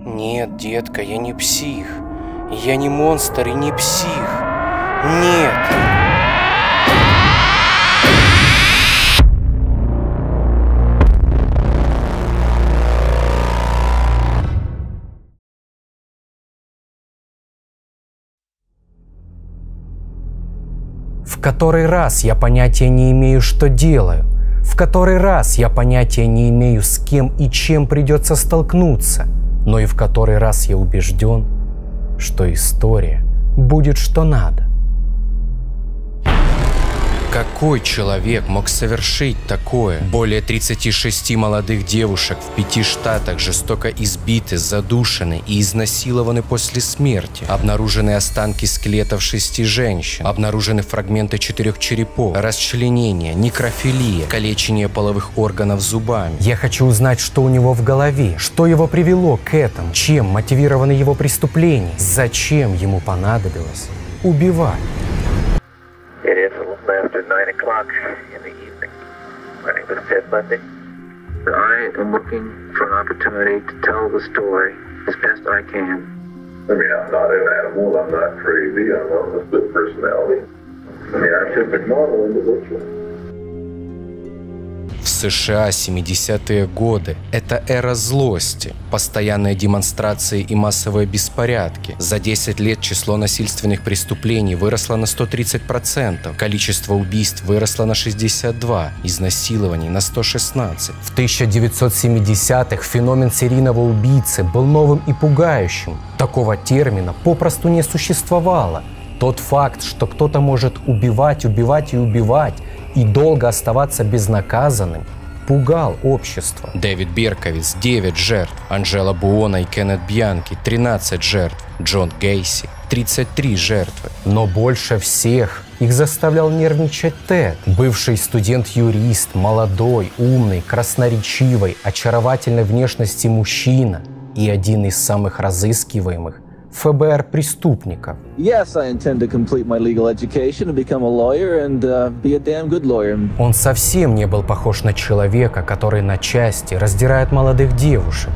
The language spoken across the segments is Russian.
Нет, детка, я не псих. Я не монстр и не псих. Нет. В который раз я понятия не имею, что делаю. В который раз я понятия не имею, с кем и чем придется столкнуться. Но и в который раз я убежден, что история будет что надо. Какой человек мог совершить такое? Более 36 молодых девушек в 5 штатах жестоко избиты, задушены и изнасилованы после смерти. Обнаружены останки скелетов 6 женщин. Обнаружены фрагменты 4 черепов. Расчленение, некрофилия, калечение половых органов зубами. Я хочу узнать, что у него в голове, что его привело к этому, чем мотивированы его преступления, зачем ему понадобилось убивать. It is a little after 9 o'clock in the evening. My name is Ted Bundy. I am looking for an opportunity to tell the story as best I can. I mean, I'm not an animal, I'm not crazy, I'm a split personality. I mean, I'm just a normal individual. В США 70-е годы – это эра злости, постоянные демонстрации и массовые беспорядки. За 10 лет число насильственных преступлений выросло на 130%, количество убийств выросло на 62%, изнасилований на 116%. В 1970-х феномен серийного убийцы был новым и пугающим. Такого термина попросту не существовало. Тот факт, что кто-то может убивать и долго оставаться безнаказанным, пугал общество. Дэвид Берковиц – 9 жертв, Анджела Буона и Кеннет Бьянки – 13 жертв, Джон Гейси – 33 жертвы. Но больше всех их заставлял нервничать Тед, бывший студент-юрист, молодой, умный, красноречивый, очаровательной внешности мужчина и один из самых разыскиваемых ФБР-преступников. Yes, I intend to complete my legal education and become a lawyer and be a damn good lawyer. Он совсем не был похож на человека, который на части раздирает молодых девушек.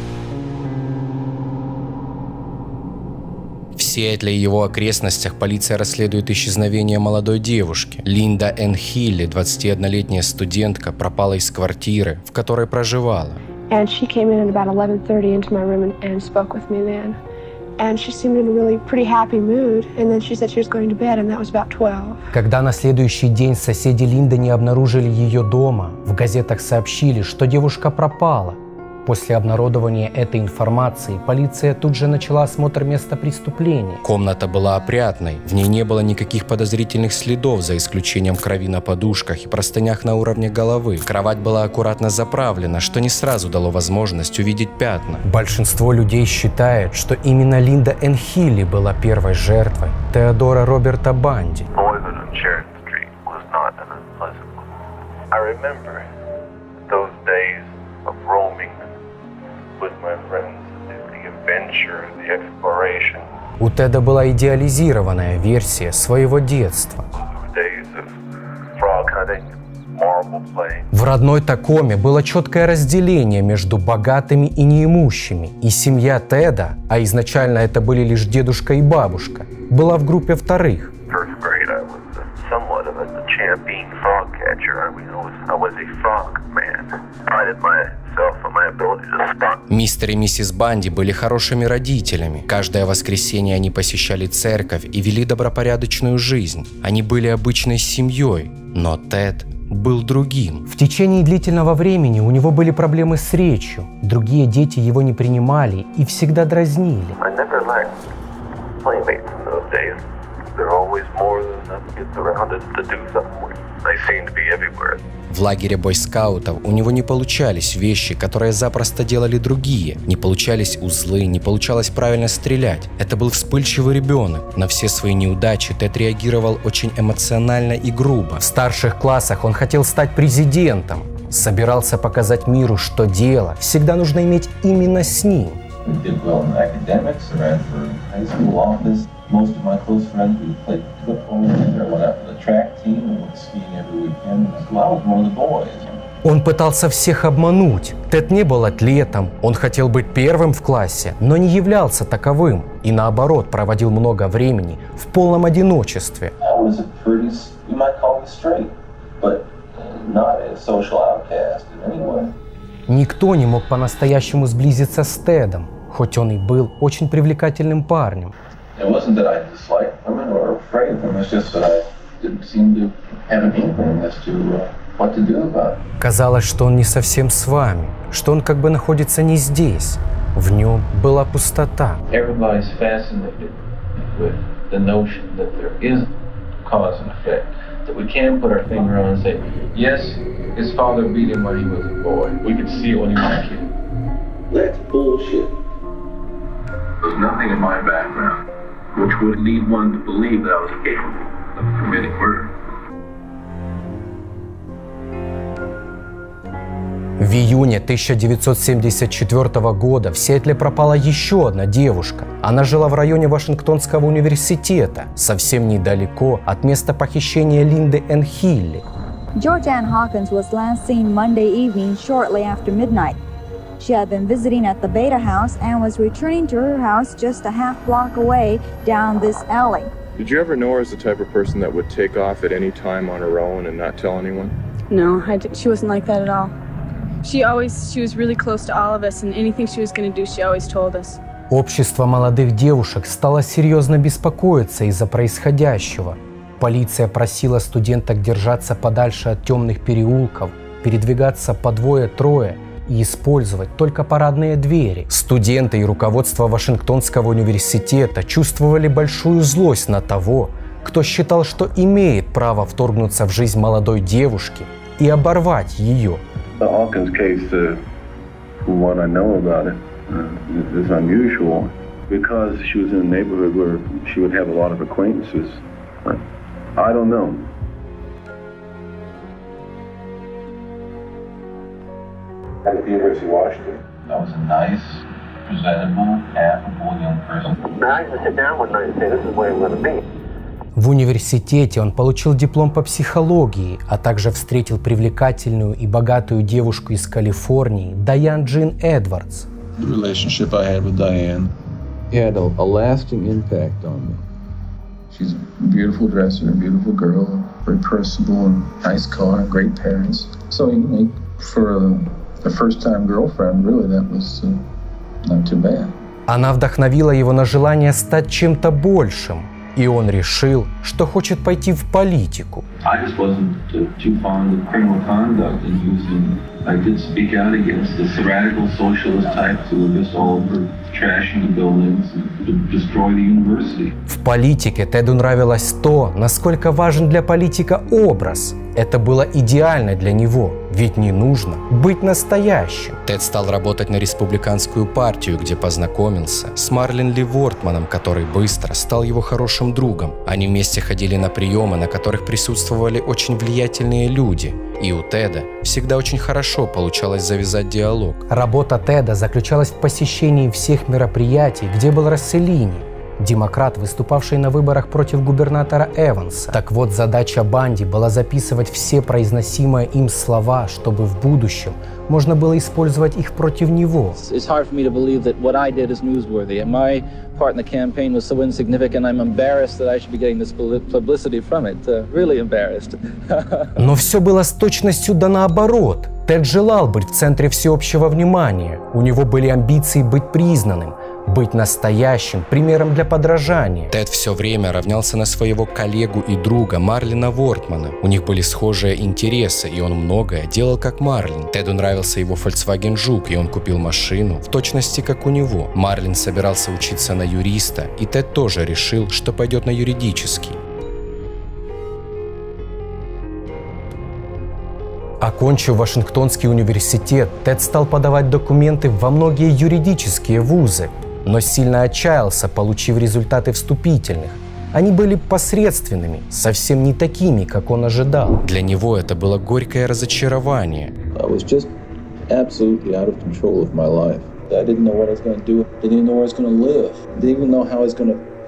В Сиэтле и его окрестностях полиция расследует исчезновение молодой девушки. Линда Энн Хилли, 21-летняя студентка, пропала из квартиры, в которой проживала. And she came in at about 11:30 into my room and spoke with me then. And she seemed in a really pretty happy mood. And then she said she was going to bed, and that was about 12. Когда на следующий день соседи Линды не обнаружили ее дома, в газетах сообщили, что девушка пропала. После обнародования этой информации полиция тут же начала осмотр места преступления. Комната была опрятной, в ней не было никаких подозрительных следов, за исключением крови на подушках и простынях на уровне головы. Кровать была аккуратно заправлена, что не сразу дало возможность увидеть пятна. Большинство людей считает, что именно Линда Энн Хилли была первой жертвой Теодора Роберта Банди. У Теда была идеализированная версия своего детства. В родной Такоме было четкое разделение между богатыми и неимущими, и семья Теда, а изначально это были лишь дедушка и бабушка, была в группе вторых. Мистер и миссис Банди были хорошими родителями. Каждое воскресенье они посещали церковь и вели добропорядочную жизнь. Они были обычной семьей, но Тед был другим. В течение длительного времени у него были проблемы с речью. Другие дети его не принимали и всегда дразнили. В лагере бойскаутов у него не получались вещи, которые запросто делали другие. Не получались узлы, не получалось правильно стрелять. Это был вспыльчивый ребенок. На все свои неудачи Тед реагировал очень эмоционально и грубо. В старших классах он хотел стать президентом. Собирался показать миру, что дело всегда нужно иметь именно с ним. Most of my close friends, we played football together, went out to the track team, and went skiing every weekend. So I was one of the boys. Он пытался всех обмануть. Тед не был атлетом, он хотел быть первым в классе, но не являлся таковым. И наоборот, проводил много времени в полном одиночестве. Никто не мог по-настоящему сблизиться с Тедом, хоть он и был очень привлекательным парнем. Казалось, что он не совсем с вами, что он как бы находится не здесь. В нем была пустота. There's nothing in my background which would lead one to believe that I was capable of committing murder. В июне 1974 года в Сиэтле пропала еще одна девушка. Она жила в районе Вашингтонского университета, совсем недалеко от места похищения Линды Энн Хилли. Georgianne Hawkins was last seen Monday evening shortly after midnight. She had been visiting at the Beta House and was returning to her house just a half block away down this alley. Did you ever know her as the type of person that would take off at any time on her own and not tell anyone? No, she wasn't like that at all. She was really close to all of us, and anything she was going to do, she always told us. Общество молодых девушек стало серьезно беспокоиться из-за происходящего. Полиция просила студенток держаться подальше от темных переулков, передвигаться по двое-трое и использовать только парадные двери. Студенты и руководство Вашингтонского университета чувствовали большую злость на того, кто считал, что имеет право вторгнуться в жизнь молодой девушки и оборвать ее. The Hawkins case, from what I know about it, is unusual because she was in a neighborhood where she would have a lot of acquaintances. I don't know. At the University of Washington. That was a nice, presentable, affable young person. I used to sit down one night and say, this is the way I'm going to be. В университете он получил диплом по психологии, а также встретил привлекательную и богатую девушку из Калифорнии Дайан Джин Эдвардс. The relationship I had with Diane had a lasting impact on me. She's a beautiful dresser, a beautiful girl, very personable, and nice car, great parents. So for a first-time girlfriend, really, that was not too bad. Она вдохновила его на желание стать чем-то большим. И он решил, что хочет пойти в политику. В политике Теду нравилось то, насколько важен для политика образ. Это было идеально для него, ведь не нужно быть настоящим. Тед стал работать на республиканскую партию, где познакомился с Марлин Ли Вортманом, который быстро стал его хорошим другом. Они вместе ходили на приемы, на которых присутствовали очень влиятельные люди. И у Теда всегда очень хорошо получалось завязать диалог. Работа Теда заключалась в посещении всех мероприятий, где был Расселини, демократ, выступавший на выборах против губернатора Эванса. Так вот, задача Банди была записывать все произносимые им слова, чтобы в будущем можно было использовать их против него. It's hard for me to believe that what I did is newsworthy, and my part in the campaign was so insignificant. I'm embarrassed that I should be getting this publicity from it. Really embarrassed. Но все было с точностью да наоборот. Тед желал быть в центре всеобщего внимания. У него были амбиции быть признанным, быть настоящим, примером для подражания. Тед все время равнялся на своего коллегу и друга Марлина Вортмана. У них были схожие интересы, и он многое делал как Марлин. Теду нравился его Volkswagen Жук, и он купил машину в точности как у него. Марлин собирался учиться на юриста, и Тед тоже решил, что пойдет на юридический. Окончив Вашингтонский университет, Тед стал подавать документы во многие юридические вузы, но сильно отчаялся, получив результаты вступительных. Они были посредственными, совсем не такими, как он ожидал. Для него это было горькое разочарование.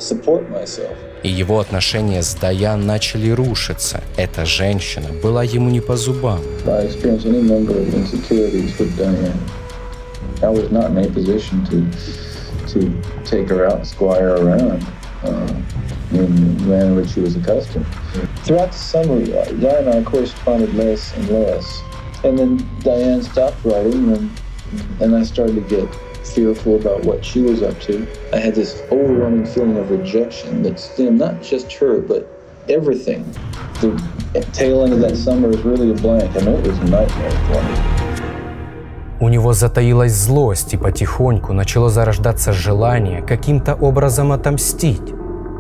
support myself. И его отношения с Дайан начали рушиться. Эта женщина была ему не по зубам. I experienced any number of insecurities with Diane. I was not in a position to take her out and squire around in the manner which she was accustomed. Throughout the summer, Diane and I corresponded less and less. And then Diane stopped writing, and I started to get fearful about what she was up to. I had this overwhelming feeling of rejection that stemmed not just her, but everything. The tail end of that summer was really a blank. I mean, it was a nightmare for me. У него затаилась злость, и потихоньку начало зарождаться желание каким-то образом отомстить.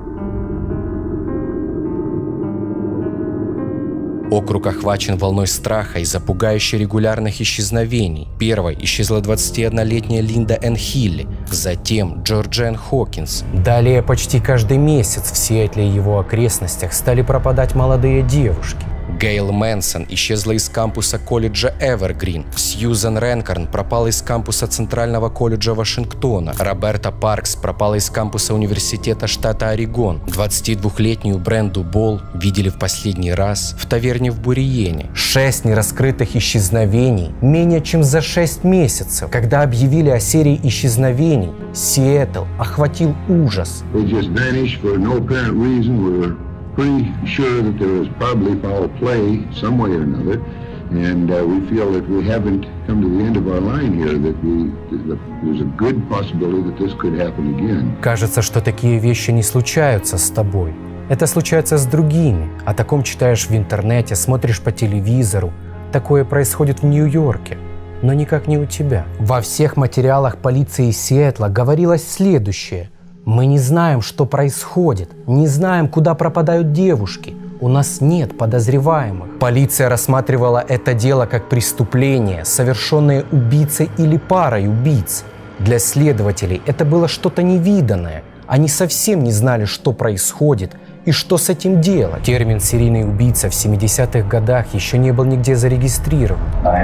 Округ охвачен волной страха из-за пугающе регулярных исчезновений. Первой исчезла 21-летняя Линда Энн Хилли, затем Джорджиан Хокинс. Далее почти каждый месяц в Сиэтле и его окрестностях стали пропадать молодые девушки. Гейл Мэнсон исчезла из кампуса колледжа Эвергрин. Сьюзан Ренкорн пропала из кампуса Центрального колледжа Вашингтона. Роберта Паркс пропала из кампуса университета штата Орегон. 22-летнюю Бренду Болл видели в последний раз в таверне в Буриене. 6 нераскрытых исчезновений менее чем за 6 месяцев. Когда объявили о серии исчезновений, Сиэтл охватил ужас. Pretty sure that there was probably foul play some way or another, and we feel that we haven't come to the end of our line here, that there's a good possibility that this could happen again. Кажется, что такие вещи не случаются с тобой. Это случается с другими. О таком читаешь в интернете, смотришь по телевизору. Такое происходит в Нью-Йорке, но никак не у тебя. Во всех материалах полиции Сиэтла говорилось следующее. Мы не знаем, что происходит, не знаем, куда пропадают девушки. У нас нет подозреваемых. Полиция рассматривала это дело как преступление, совершенное убийцей или парой убийц. Для следователей это было что-то невиданное. Они совсем не знали, что происходит и что с этим делать. Термин «серийный убийца» в 70-х годах еще не был нигде зарегистрирован.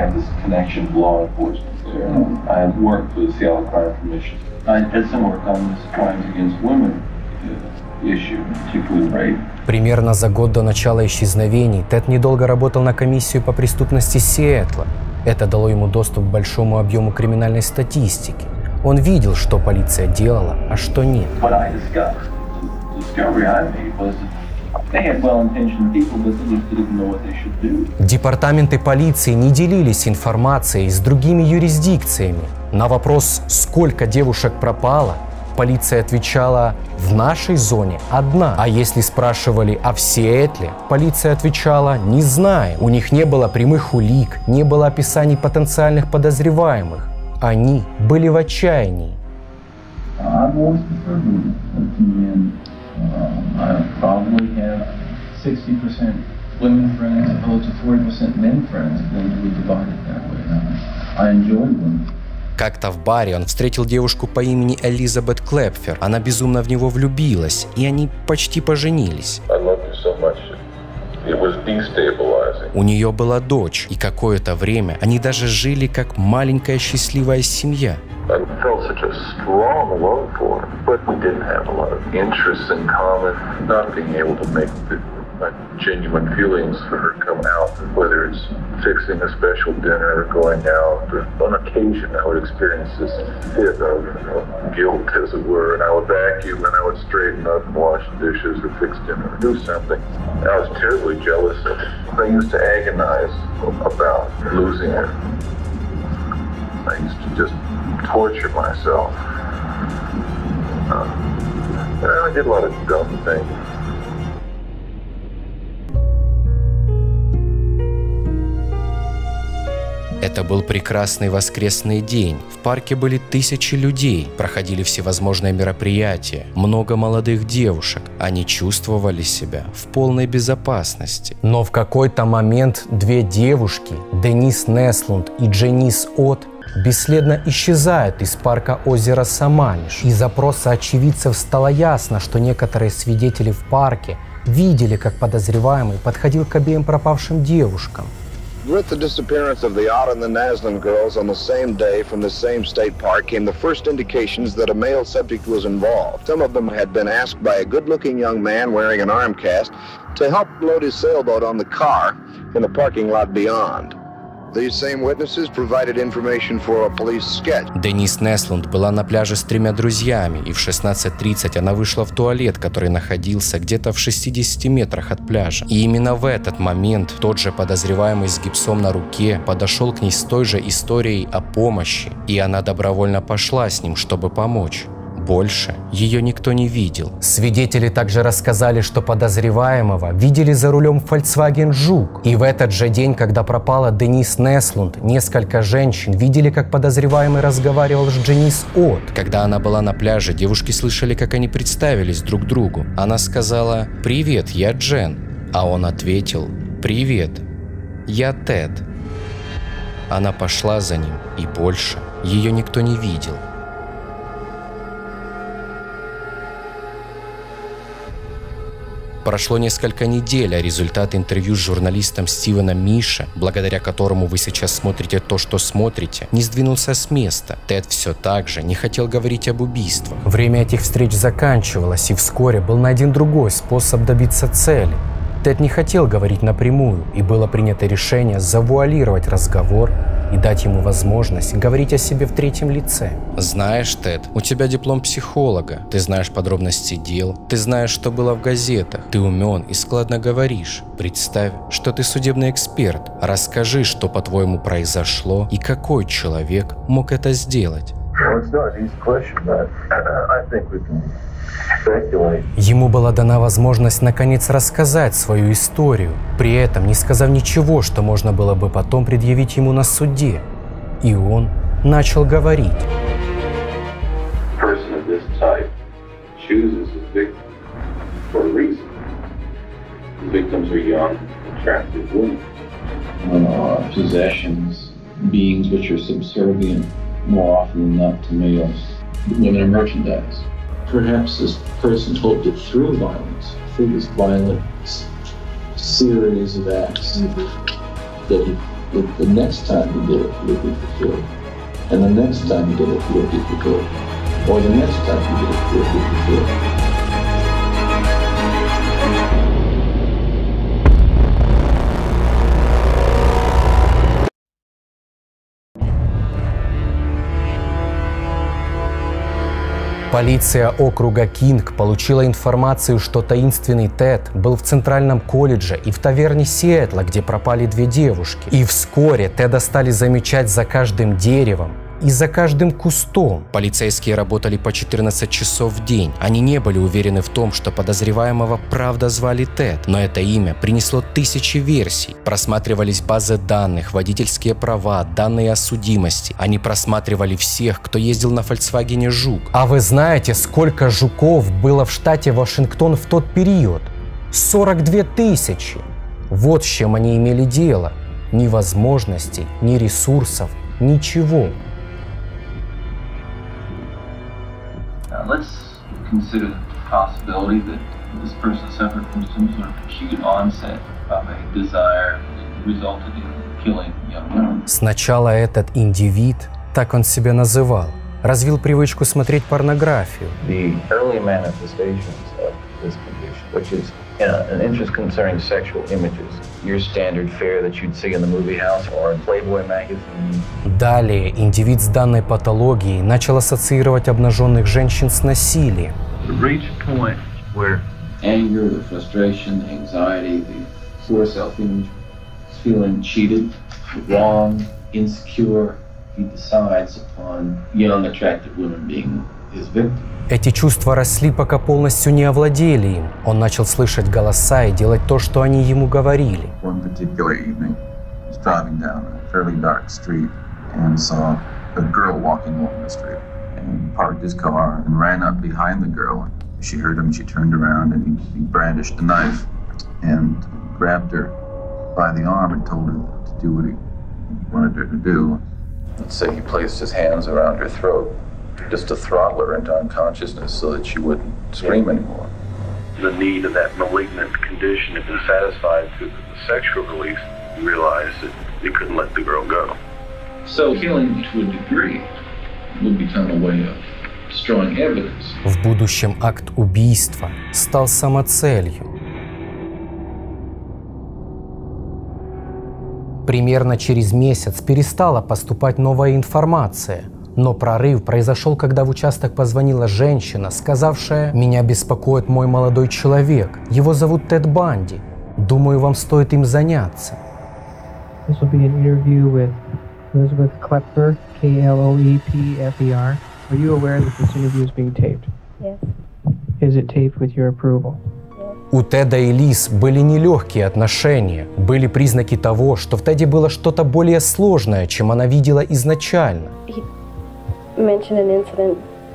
Примерно за год до начала исчезновений Тед недолго работал на комиссию по преступности Сиэтла. Это дало ему доступ к большому объему криминальной статистики. Он видел, что полиция делала, а что нет. Департаменты полиции не делились информацией с другими юрисдикциями. На вопрос, сколько девушек пропало, полиция отвечала: в нашей зоне одна. А если спрашивали о Сиэтле, полиция отвечала: не знаем. У них не было прямых улик, не было описаний потенциальных подозреваемых. Они были в отчаянии. I probably have 60% women friends opposed to 40% men friends. It's going to be divided that way. I enjoy women. Как-то в баре он встретил девушку по имени Элизабет Клэпфер. Она безумно в него влюбилась, и они почти поженились. У нее была дочь, и какое-то время они даже жили как маленькая счастливая семья. I felt such a strong love for her, but we didn't have a lot of interests in common. Not being able to make my genuine feelings for her come out, whether it's fixing a special dinner or going out. Or on occasion, I would experience this fit of guilt, as it were, and I would vacuum and I would straighten up and wash dishes or fix dinner or do something. I was terribly jealous of her. I used to agonize about losing her. I used to just torture myself. I did a lot of dumb things. Это был прекрасный воскресный день. В парке были тысячи людей, проходили всевозможные мероприятия, много молодых девушек. Они чувствовали себя в полной безопасности. Но в какой-то момент две девушки, Денис Неслунд и Дженис От, бесследно исчезают из парка озера Саманиш. Из опроса очевидцев стало ясно, что некоторые свидетели в парке видели, как подозреваемый подходил к обеим пропавшим девушкам. With the disappearance of the Ott and the Naslin girls on the same day from the same state park came the first indications that a male subject was involved. Some of them had been asked by a good-looking young man wearing an arm cast to help load his sailboat on the car in the parking lot beyond. These same witnesses provided information for a police sketch. Денис Неслунд была на пляже с 3 друзьями, и в 16:30 она вышла в туалет, который находился где-то в 60 метрах от пляжа. И именно в этот момент тот же подозреваемый с гипсом на руке подошел к ней с той же историей о помощи, и она добровольно пошла с ним, чтобы помочь. Больше ее никто не видел. Свидетели также рассказали, что подозреваемого видели за рулем Volkswagen Жук. И в этот же день, когда пропала Денис Неслунд, несколько женщин видели, как подозреваемый разговаривал с Дженис Отт. Когда она была на пляже, девушки слышали, как они представились друг другу. Она сказала: «Привет, я Джен». А он ответил: «Привет, я Тед». Она пошла за ним, и больше ее никто не видел. Прошло несколько недель, а результат интервью с журналистом Стивеном Миша, благодаря которому вы сейчас смотрите то, что смотрите, не сдвинулся с места. Тед все так же не хотел говорить об убийствах. Время этих встреч заканчивалось, и вскоре был найден другой способ добиться цели. Тед не хотел говорить напрямую, и было принято решение завуалировать разговор и дать ему возможность говорить о себе в третьем лице. Знаешь, Тед, у тебя диплом психолога, ты знаешь подробности дел, ты знаешь, что было в газетах, ты умен и складно говоришь. Представь, что ты судебный эксперт. Расскажи, что, по-твоему, произошло и какой человек мог это сделать. Ему была дана возможность наконец рассказать свою историю, при этом не сказав ничего, что можно было бы потом предъявить ему на суде. И он начал говорить. Perhaps this person hoped that through violence, through this violent series of acts, that the next time he did it would be fulfilled, and the next time he did it would be fulfilled, or the next time he did it would be fulfilled. Полиция округа Кинг получила информацию, что таинственный Тед был в Центральном колледже и в таверне Сиэтла, где пропали 2 девушки. И вскоре Теда стали замечать за каждым деревом и за каждым кустом. Полицейские работали по 14 часов в день. Они не были уверены в том, что подозреваемого правда звали Тед, но это имя принесло тысячи версий. Просматривались базы данных, водительские права, данные о судимости. Они просматривали всех, кто ездил на Volkswagen Жук. А вы знаете, сколько жуков было в штате Вашингтон в тот период? 42 000. Вот с чем они имели дело. Ни возможностей, ни ресурсов, ничего. Let's consider the possibility that this person suffered from some sort of acute onset of a desire that resulted in killing young women. Sначала этот индивид, так он себя называл, развил привычку смотреть порнографию. The early manifestations of this condition, which is an interest concerning sexual images, your standard fare that you'd see in the movie house or in Playboy magazine. Далее индивид с данной патологией начал ассоциировать обнаженных женщин с насилием. Reach a point where anger, the frustration, the anxiety, the poor self-image, feeling cheated, wrong, insecure, he decides upon young, attractive women being his victim. Эти чувства росли, пока полностью не овладели им. Он начал слышать голоса и делать то, что они ему говорили. One particular evening, he was driving down a fairly dark street and saw a girl walking along the street. And he parked his car and ran up behind the girl. She heard him, she turned around and he brandished a knife and grabbed her by the arm and told her to do what he wanted her to do. Let's say he placed his hands around her throat, just to throttle her into unconsciousness so that she wouldn't scream anymore. The need of that malignant condition had been satisfied through the sexual release. You realize that He couldn't let the girl go. So killing to a degree would become a way of destroying evidence. В будущем акт убийства стал самоцелью. Примерно через месяц перестала поступать новая информация, но прорыв произошел, когда в участок позвонила женщина, сказавшая: «Меня беспокоит мой молодой человек, его зовут Тед Банди. Думаю, вам стоит им заняться». This will be an interview with Elizabeth Klepfer, K-L-O-E-P-F-E-R. Are you aware that this interview is being taped? Yes. Is it taped with your approval? У Теда и Лиз были нелегкие отношения. Были признаки того, что в Теде было что-то более сложное, чем она видела изначально. He mentioned an incident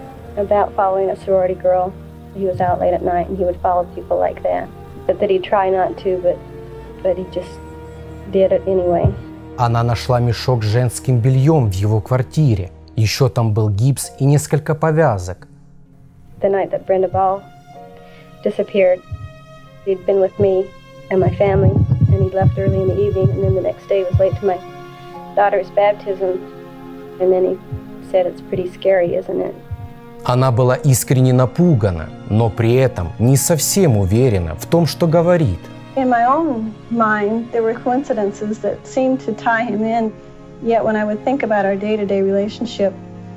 about following a sorority girl. He was out late at night and he would follow people like that. But that he'd try not to, but he just did it anyway. Она нашла мешок с женским бельем в его квартире. Еще там был гипс и несколько повязок. The night that Brenda Ball disappeared, he'd been with me and my family, and he left early in the evening, and then the next day was late to my daughter's baptism, and then he said, "It's pretty scary, isn't it?" Она была искренне напугана, но при этом не совсем уверена в том, что говорит. In my own mind, there were coincidences that seemed to tie him in, yet when I would think about our day-to-day relationship,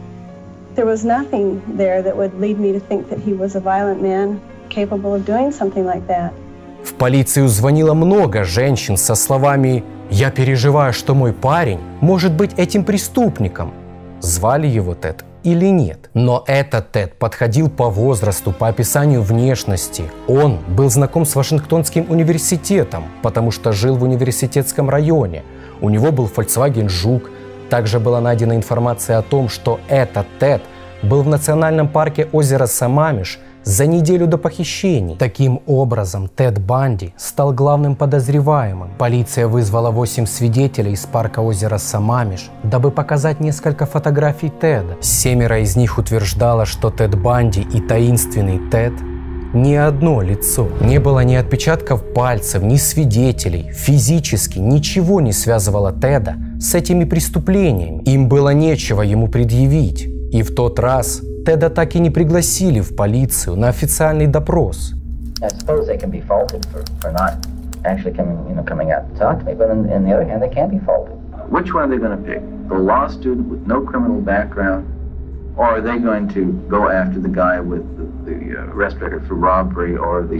there was nothing there that would lead me to think that he was a violent man capable of doing something like that. В полицию звонило много женщин со словами: «Я переживаю, что мой парень может быть этим преступником». Звали его Тед или нет? Но этот Тед подходил по возрасту, по описанию внешности. Он был знаком с Вашингтонским университетом, потому что жил в университетском районе. У него был Volkswagen Жук. Также была найдена информация о том, что этот Тед был в национальном парке озера Самамиш за неделю до похищений. Таким образом, Тед Банди стал главным подозреваемым. Полиция вызвала 8 свидетелей из парка озера Самамиш, дабы показать несколько фотографий Теда. 7 из них утверждало, что Тед Банди и таинственный Тед не одно лицо. Не было ни отпечатков пальцев, ни свидетелей. Физически ничего не связывало Теда с этими преступлениями. Им было нечего ему предъявить. И в тот раз Теда так и не пригласили в полицию на официальный допрос. I suppose they can be faulted for not actually coming out to talk to me, but on the other hand, they can't be faulted. Which one are they going to pick? The law student with no criminal background, or are they going to go after the guy with the arrest record for robbery, or the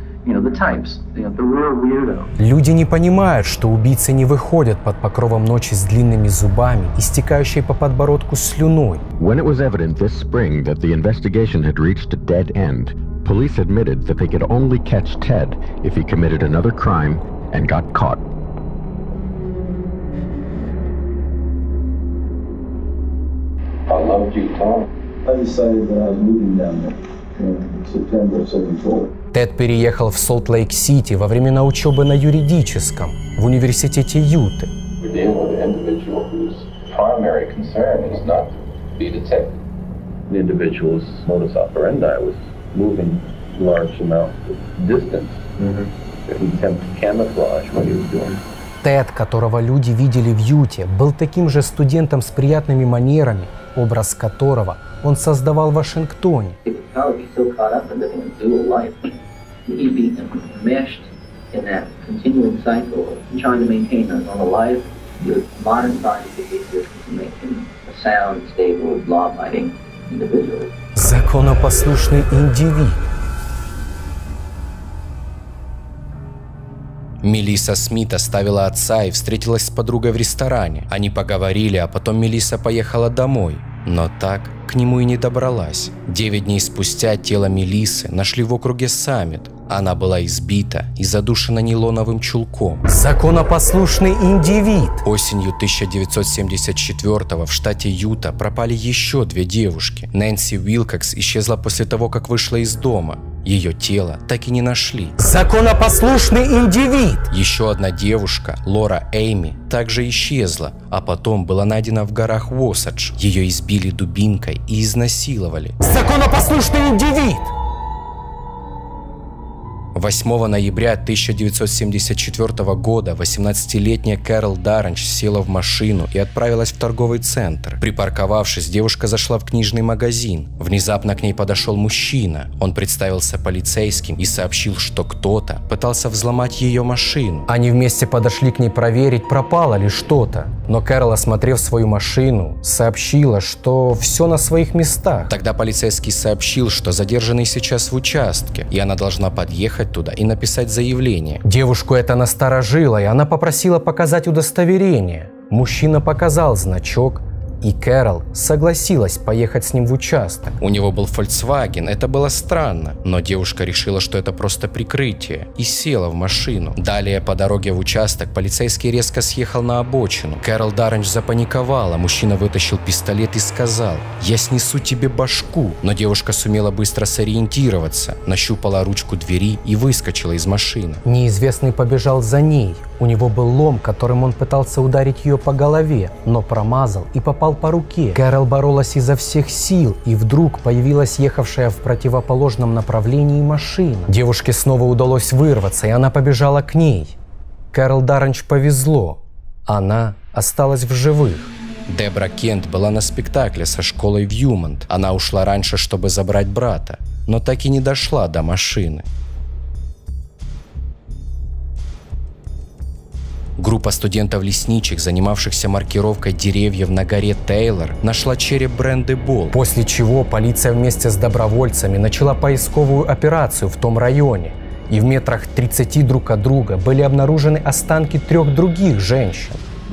types, the real weirdo? Люди не понимают, что убийцы не выходят под покровом ночи с длинными зубами, истекающей по подбородку слюной. When it was evident this spring that the investigation had reached a dead end, police admitted that they could only catch Ted if he committed another crime and got caught. I loved Utah. I decided that I was moving down there in September of '74. Тед переехал в Солт-Лейк-Сити во времена учебы на юридическом в университете Юты. We're dealing with an individual whose primary concern is not to be detected. The individual's modus operandi was moving large amounts of distance in attempt to camouflage what he was doing. Тед, которого люди видели в Юте, был таким же студентом с приятными манерами, образ которого он создавал в Вашингтоне. He'd be enmeshed in that continuing cycle of trying to maintain a normal life, with modern scientific existence to make him a sound, stable, law-abiding individual. Законопослушный индивид. Мелисса Смит оставила отца и встретилась с подругой в ресторане. Они поговорили, а потом Мелисса поехала домой. Но так к нему и не добралась. 9 дней спустя тело Мелиссы нашли в округе Саммит. Она была избита и задушена нейлоновым чулком. Законопослушный индивид. Осенью 1974 в штате Юта пропали еще 2 девушки. Нэнси Уилкокс исчезла после того, как вышла из дома. Ее тело так и не нашли. Законопослушный индивид. Еще одна девушка, Лора Эйми, также исчезла, а потом была найдена в горах Уосадж. Ее избили дубинкой и изнасиловали. Законопослушный индивид. 8 ноября 1974 года 18-летняя Кэрол Дарренч села в машину и отправилась в торговый центр. Припарковавшись, девушка зашла в книжный магазин. Внезапно к ней подошел мужчина. Он представился полицейским и сообщил, что кто-то пытался взломать ее машину. Они вместе подошли к ней проверить, пропало ли что-то. Но Кэрол, осмотрев свою машину, сообщила, что все на своих местах. Тогда полицейский сообщил, что задержанный сейчас в участке, и она должна подъехать туда и написать заявление. Девушку это насторожило, и она попросила показать удостоверение. Мужчина показал значок, и Кэрол согласилась поехать с ним в участок. У него был Volkswagen, это было странно, но девушка решила, что это просто прикрытие, и села в машину. Далее по дороге в участок полицейский резко съехал на обочину. Кэрол Дарренч запаниковала, мужчина вытащил пистолет и сказал: «Я снесу тебе башку». Но девушка сумела быстро сориентироваться, нащупала ручку двери и выскочила из машины. Неизвестный побежал за ней. У него был лом, которым он пытался ударить ее по голове, но промазал и попал по руке. Кэрол боролась изо всех сил, и вдруг появилась ехавшая в противоположном направлении машина. Девушке снова удалось вырваться, и она побежала к ней. Кэрол Дарренч повезло. Она осталась в живых. Дебра Кент была на спектакле со школой в Юмонт. Она ушла раньше, чтобы забрать брата, но так и не дошла до машины. Группа студентов-лесничек, занимавшихся маркировкой деревьев на горе Тейлор, нашла череп Бренды Болл. После чего полиция вместе с добровольцами начала поисковую операцию в том районе. И в метрах 30 друг от друга были обнаружены останки 3 других женщин.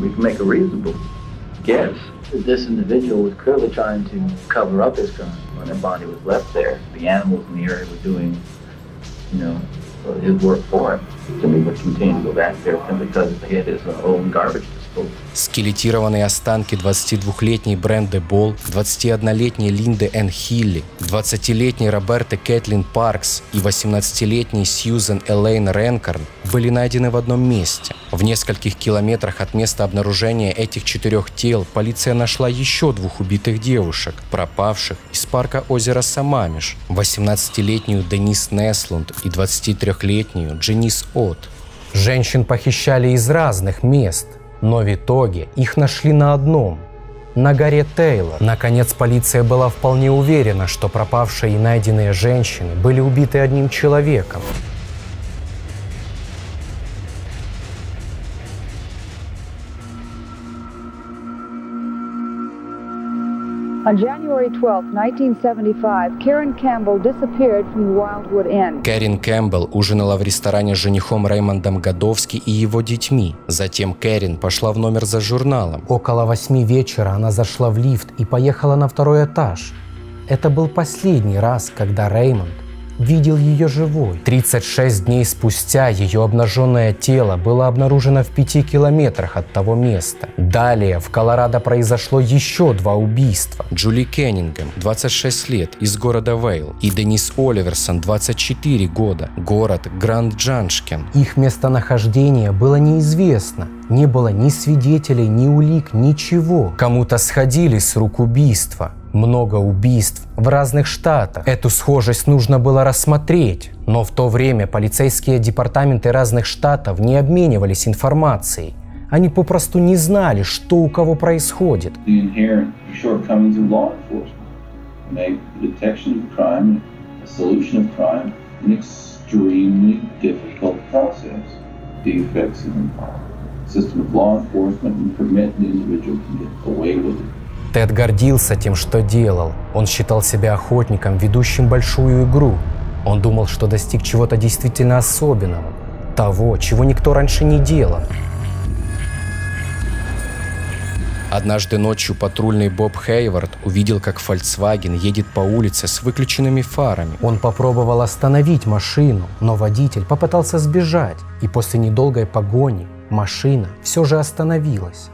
His work for him. Jimmy would continue to go back there simply because he had his own garbage disposal. Скелетированные останки 22-летней Бренды Болл, 21-летней Линды Энн Хилли, 20-летней Роберты Кэтлин Паркс и 18-летней Сьюзен Элейн Ренкорн были найдены в одном месте. В нескольких километрах от места обнаружения этих 4 тел полиция нашла еще 2 убитых девушек, пропавших из парка озера Самамиш, 18-летнюю Денис Неслунд и 23-летнюю Дженис От. Женщин похищали из разных мест, но в итоге их нашли на одном – на горе Тейлор. Наконец, полиция была вполне уверена, что пропавшие и найденные женщины были убиты одним человеком. On January 12, 1975, Karen Campbell disappeared from Wildwood Inn. Кэрин Кэмпбелл ужинала в ресторане с женихом Реймондом Годовски и его детьми. Затем Кэрин пошла в номер за журналом. Около 8 вечера она зашла в лифт и поехала на 2-й этаж. Это был последний раз, когда Реймонд видел ее живой. 36 дней спустя ее обнаженное тело было обнаружено в 5 километрах от того места. Далее в Колорадо произошло еще 2 убийства. Джули Кеннингем, 26 лет, из города Вейл, и Денис Оливерсон, 24 года, город Гранд-Джаншкен. Их местонахождение было неизвестно. Не было ни свидетелей, ни улик, ничего. Кому-то сходили с рук убийства. Много убийств в разных штатах. Эту схожесть нужно было рассмотреть. Но в то время полицейские департаменты разных штатов не обменивались информацией. Они попросту не знали, что у кого происходит. Тед гордился тем, что делал. Он считал себя охотником, ведущим большую игру. Он думал, что достиг чего-то действительно особенного. Того, чего никто раньше не делал. Однажды ночью патрульный Боб Хейвард увидел, как Volkswagen едет по улице с выключенными фарами. Он попробовал остановить машину, но водитель попытался сбежать. И после недолгой погони машина все же остановилась.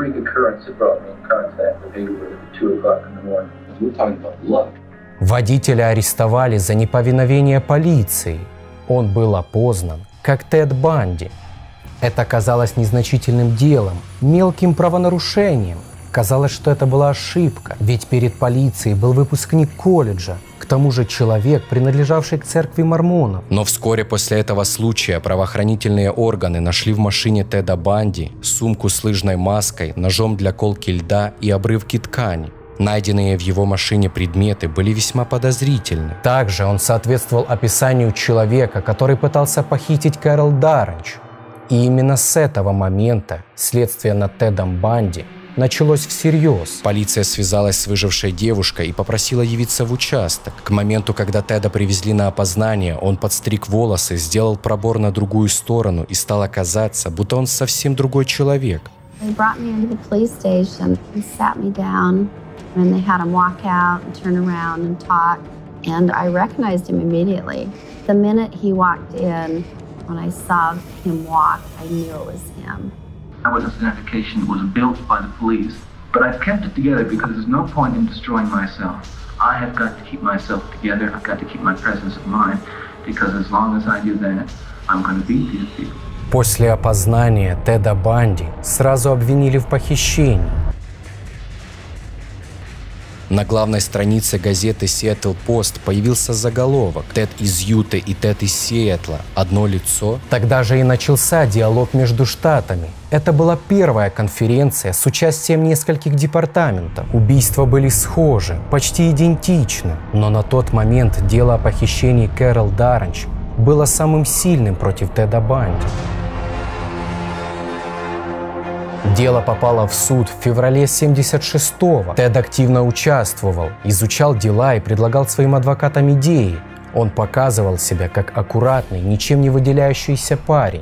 Водителя арестовали за неповиновение полиции. Он был опознан как Тед Банди. Это казалось незначительным делом, мелким правонарушением. Казалось, что это была ошибка, ведь перед полицией был выпускник колледжа. тому же человек, принадлежавший к церкви мормонов. Но вскоре после этого случая правоохранительные органы нашли в машине Теда Банди сумку с лыжной маской, ножом для колки льда и обрывки ткани. Найденные в его машине предметы были весьма подозрительны. Также он соответствовал описанию человека, который пытался похитить Кэрол Дарренч. И именно с этого момента следствие над Тедом Банди началось всерьез. Полиция связалась с выжившей девушкой и попросила явиться в участок. К моменту, когда Теда привезли на опознание, он подстриг волосы, сделал пробор на другую сторону и стал казаться, будто он совсем другой человек. And they had him walk out and turn around and talk, and I recognized him immediately. The minute he walked in, when I saw him walk, I knew it was him. Eyewitness identification was built by the police, but I've kept it together because there's no point in destroying myself. I have got to keep myself together, I've got to keep my presence of mind, because as long as I do that, I'm going to beat these people. После опознания Теда Банди сразу обвинили в похищении. На главной странице газеты Seattle Post появился заголовок «Тед из Юты и Тед из Сиэтла. Одно лицо?». Тогда же и начался диалог между штатами. Это была первая конференция с участием нескольких департаментов. Убийства были схожи, почти идентичны. Но на тот момент дело о похищении Кэрол Дарренч было самым сильным против Теда Банди. Дело попало в суд в феврале 1976-го. Тед активно участвовал, изучал дела и предлагал своим адвокатам идеи. Он показывал себя как аккуратный, ничем не выделяющийся парень.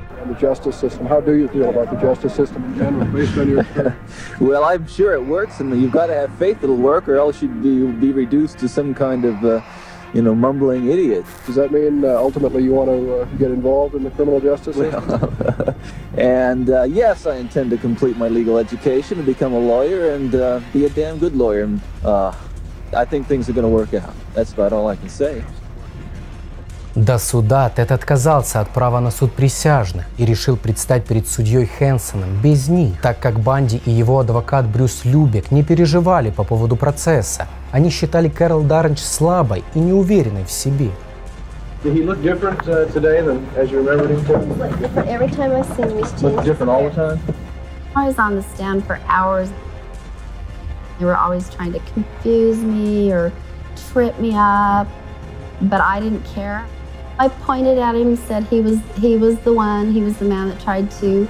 Well, I'm sure it works, and you've got to have faith it'll work, or else you'd be reduced to some kind of mumbling idiot. Does that mean ultimately you want to get involved in the criminal justice system? And yes, I intend to complete my legal education and become a lawyer and be a damn good lawyer. I think things are going to work out. That's about all I can say. До суда Тед отказался от права на суд присяжных и решил предстать перед судьей Хэнсоном без них, так как Банди и его адвокат Брюс Любек не переживали по поводу процесса. Они считали Кэрол Дарренч слабой и неуверенной в себе. Did he look different today than as you remembered him to? Different every time I see him. He's changed. Look different all the time? I was on the stand for hours. They were always trying to confuse me or trip me up, but I didn't care. I pointed at him and said he was the one, he was the man that tried to.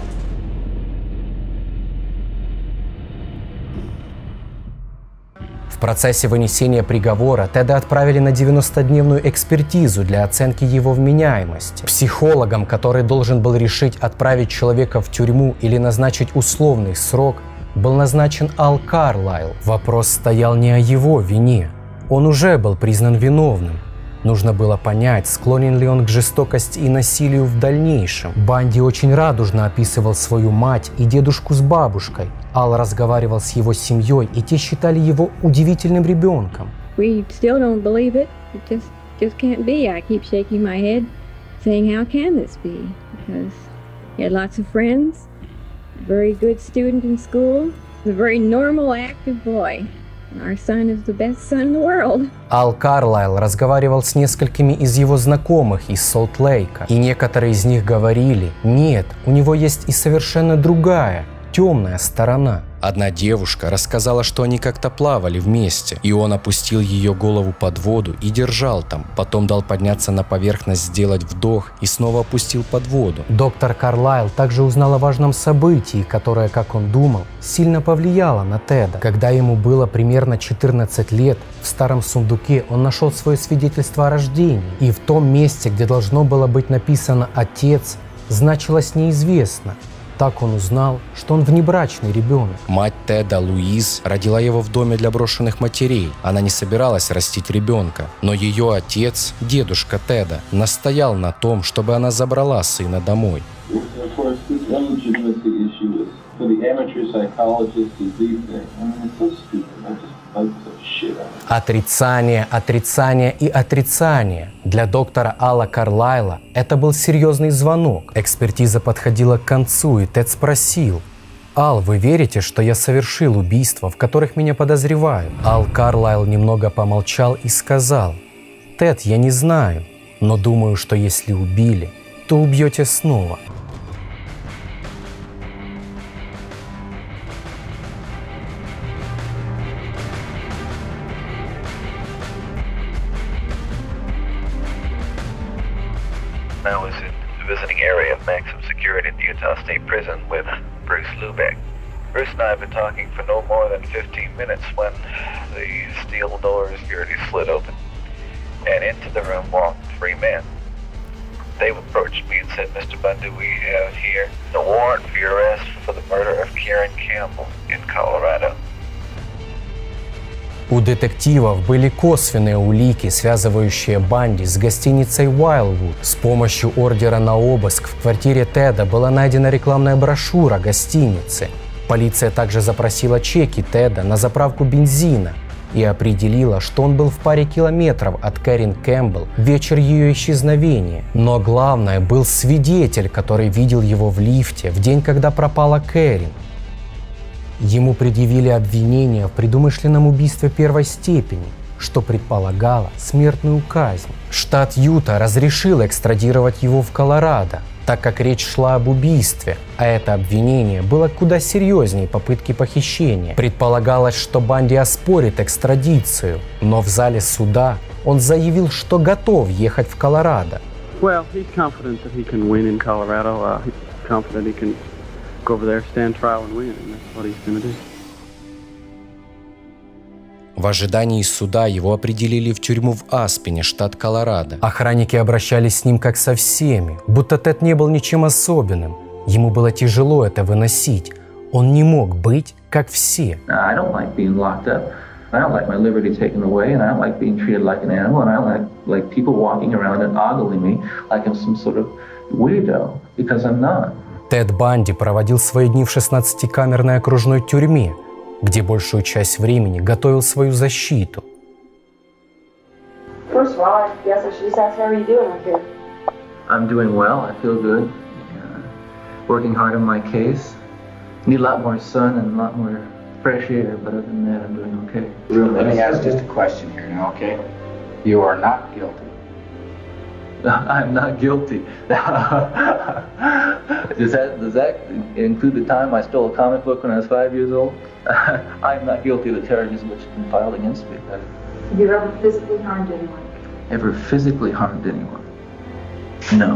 В процессе вынесения приговора Теда отправили на 90-дневную экспертизу для оценки его вменяемости. Психологом, который должен был решить, отправить человека в тюрьму или назначить условный срок, был назначен Ал Карлайл. Вопрос стоял не о его вине. Он уже был признан виновным. Нужно было понять, склонен ли он к жестокости и насилию в дальнейшем. Банди очень радужно описывал свою мать и дедушку с бабушкой. Ал разговаривал с его семьей, и те считали его удивительным ребенком. We still don't believe it. It just can't be. I keep shaking my head, saying, how can this be? Because he had lots of friends, a very good student in school, a very normal, active boy. Our son is the best son in the world. Ал Карлайл разговаривал с несколькими из его знакомых из Солт-Лейка, и некоторые из них говорили: нет, у него есть и совершенно другая, темная сторона. Одна девушка рассказала, что они как-то плавали вместе, и он опустил ее голову под воду и держал там, потом дал подняться на поверхность, сделать вдох и снова опустил под воду. Доктор Карлайл также узнал о важном событии, которое, как он думал, сильно повлияло на Теда. Когда ему было примерно 14 лет, в старом сундуке он нашел свое свидетельство о рождении, и в том месте, где должно было быть написано «отец», значилось «неизвестно». Так он узнал, что он внебрачный ребенок. Мать Теда, Луиз, родила его в доме для брошенных матерей. Она не собиралась растить ребенка, но ее отец, дедушка Теда, настоял на том, чтобы она забрала сына домой. Отрицание, отрицание и отрицание. Для доктора Алла Карлайла это был серьезный звонок. Экспертиза подходила к концу, и Тед спросил: «Ал, вы верите, что я совершил убийства, в которых меня подозревают?» Ал Карлайл немного помолчал и сказал: «Тед, я не знаю, но думаю, что если убили, то убьете снова». I was in the visiting area of maximum security at the Utah State Prison with Bruce Lubeck. Bruce and I have been talking for no more than 15 minutes when the steel doors security slid open, and into the room walked three men. They approached me and said, "Mr. Bundy, we have here the warrant for your arrest for the murder of Karen Campbell in Colorado." У детективов были косвенные улики, связывающие Банди с гостиницей Wildwood. С помощью ордера на обыск в квартире Теда была найдена рекламная брошюра гостиницы. Полиция также запросила чеки Теда на заправку бензина и определила, что он был в паре километров от Кэрин Кэмпбелл в вечер ее исчезновения. Но главное, был свидетель, который видел его в лифте в день, когда пропала Кэрин. Ему предъявили обвинение в предумышленном убийстве первой степени, что предполагало смертную казнь. Штат Юта разрешил экстрадировать его в Колорадо, так как речь шла об убийстве, а это обвинение было куда серьезнее попытки похищения. Предполагалось, что Банди оспорит экстрадицию, но в зале суда он заявил, что готов ехать в Колорадо. Well, he's confident that he can win in Colorado. He's confident he can go over there, stand trial and win, and that's what he's going to do. В ожидании суда его определили в тюрьму в Аспене, штат Колорадо. Охранники обращались с ним как со всеми, будто Тед не был ничем особенным. Ему было тяжело это выносить. Он не мог быть как все. I don't like being locked up. I don't like my liberty taken away, and I don't like being treated like an animal, and I don't like people walking around and ogling me like I'm some sort of weirdo, because I'm not. Тед Банди проводил свои дни в 16-камерной окружной тюрьме, где большую часть времени готовил свою защиту. First of all, I guess I should just ask how are you doing up here? I'm doing well. I feel good. Working hard on my case. Need a lot more sun and a lot more fresh air, but other than that, I'm doing okay. Let me ask just a question here now, okay? You are not guilty. I'm not guilty. Does that include the time I stole a comic book when I was 5 years old? I'm not guilty of the charges which have been filed against me. Have you ever physically harmed anyone? Ever physically harmed anyone? No.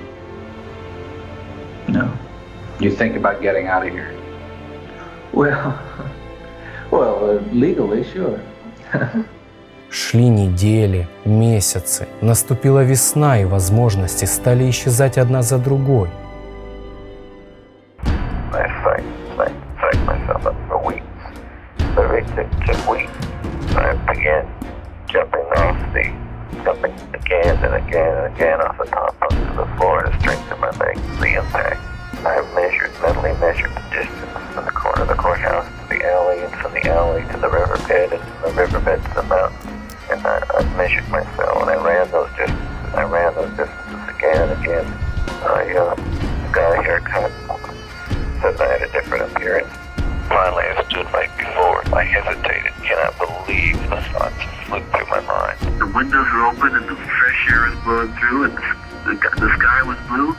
No. You think about getting out of here? Well, legally, sure. Шли недели, месяцы. Наступила весна, и возможности стали исчезать одна за другой. I psyched myself up for weeks. Literally took weeks. I began jumping again and again and again off the top of the floor to strengthen my legs, the impact. I mentally measured the distance from the corner of the courthouse to the alley, and from the alley to the riverbed, and from the riverbed to the mountain. And I measured myself, and I ran those distances again and again. I got a haircut, said I had a different appearance. Finally, I stood right before it. I hesitated, cannot believe the thoughts that flew through my mind. The windows were open, and the fresh air was blowing through, and the sky was blue.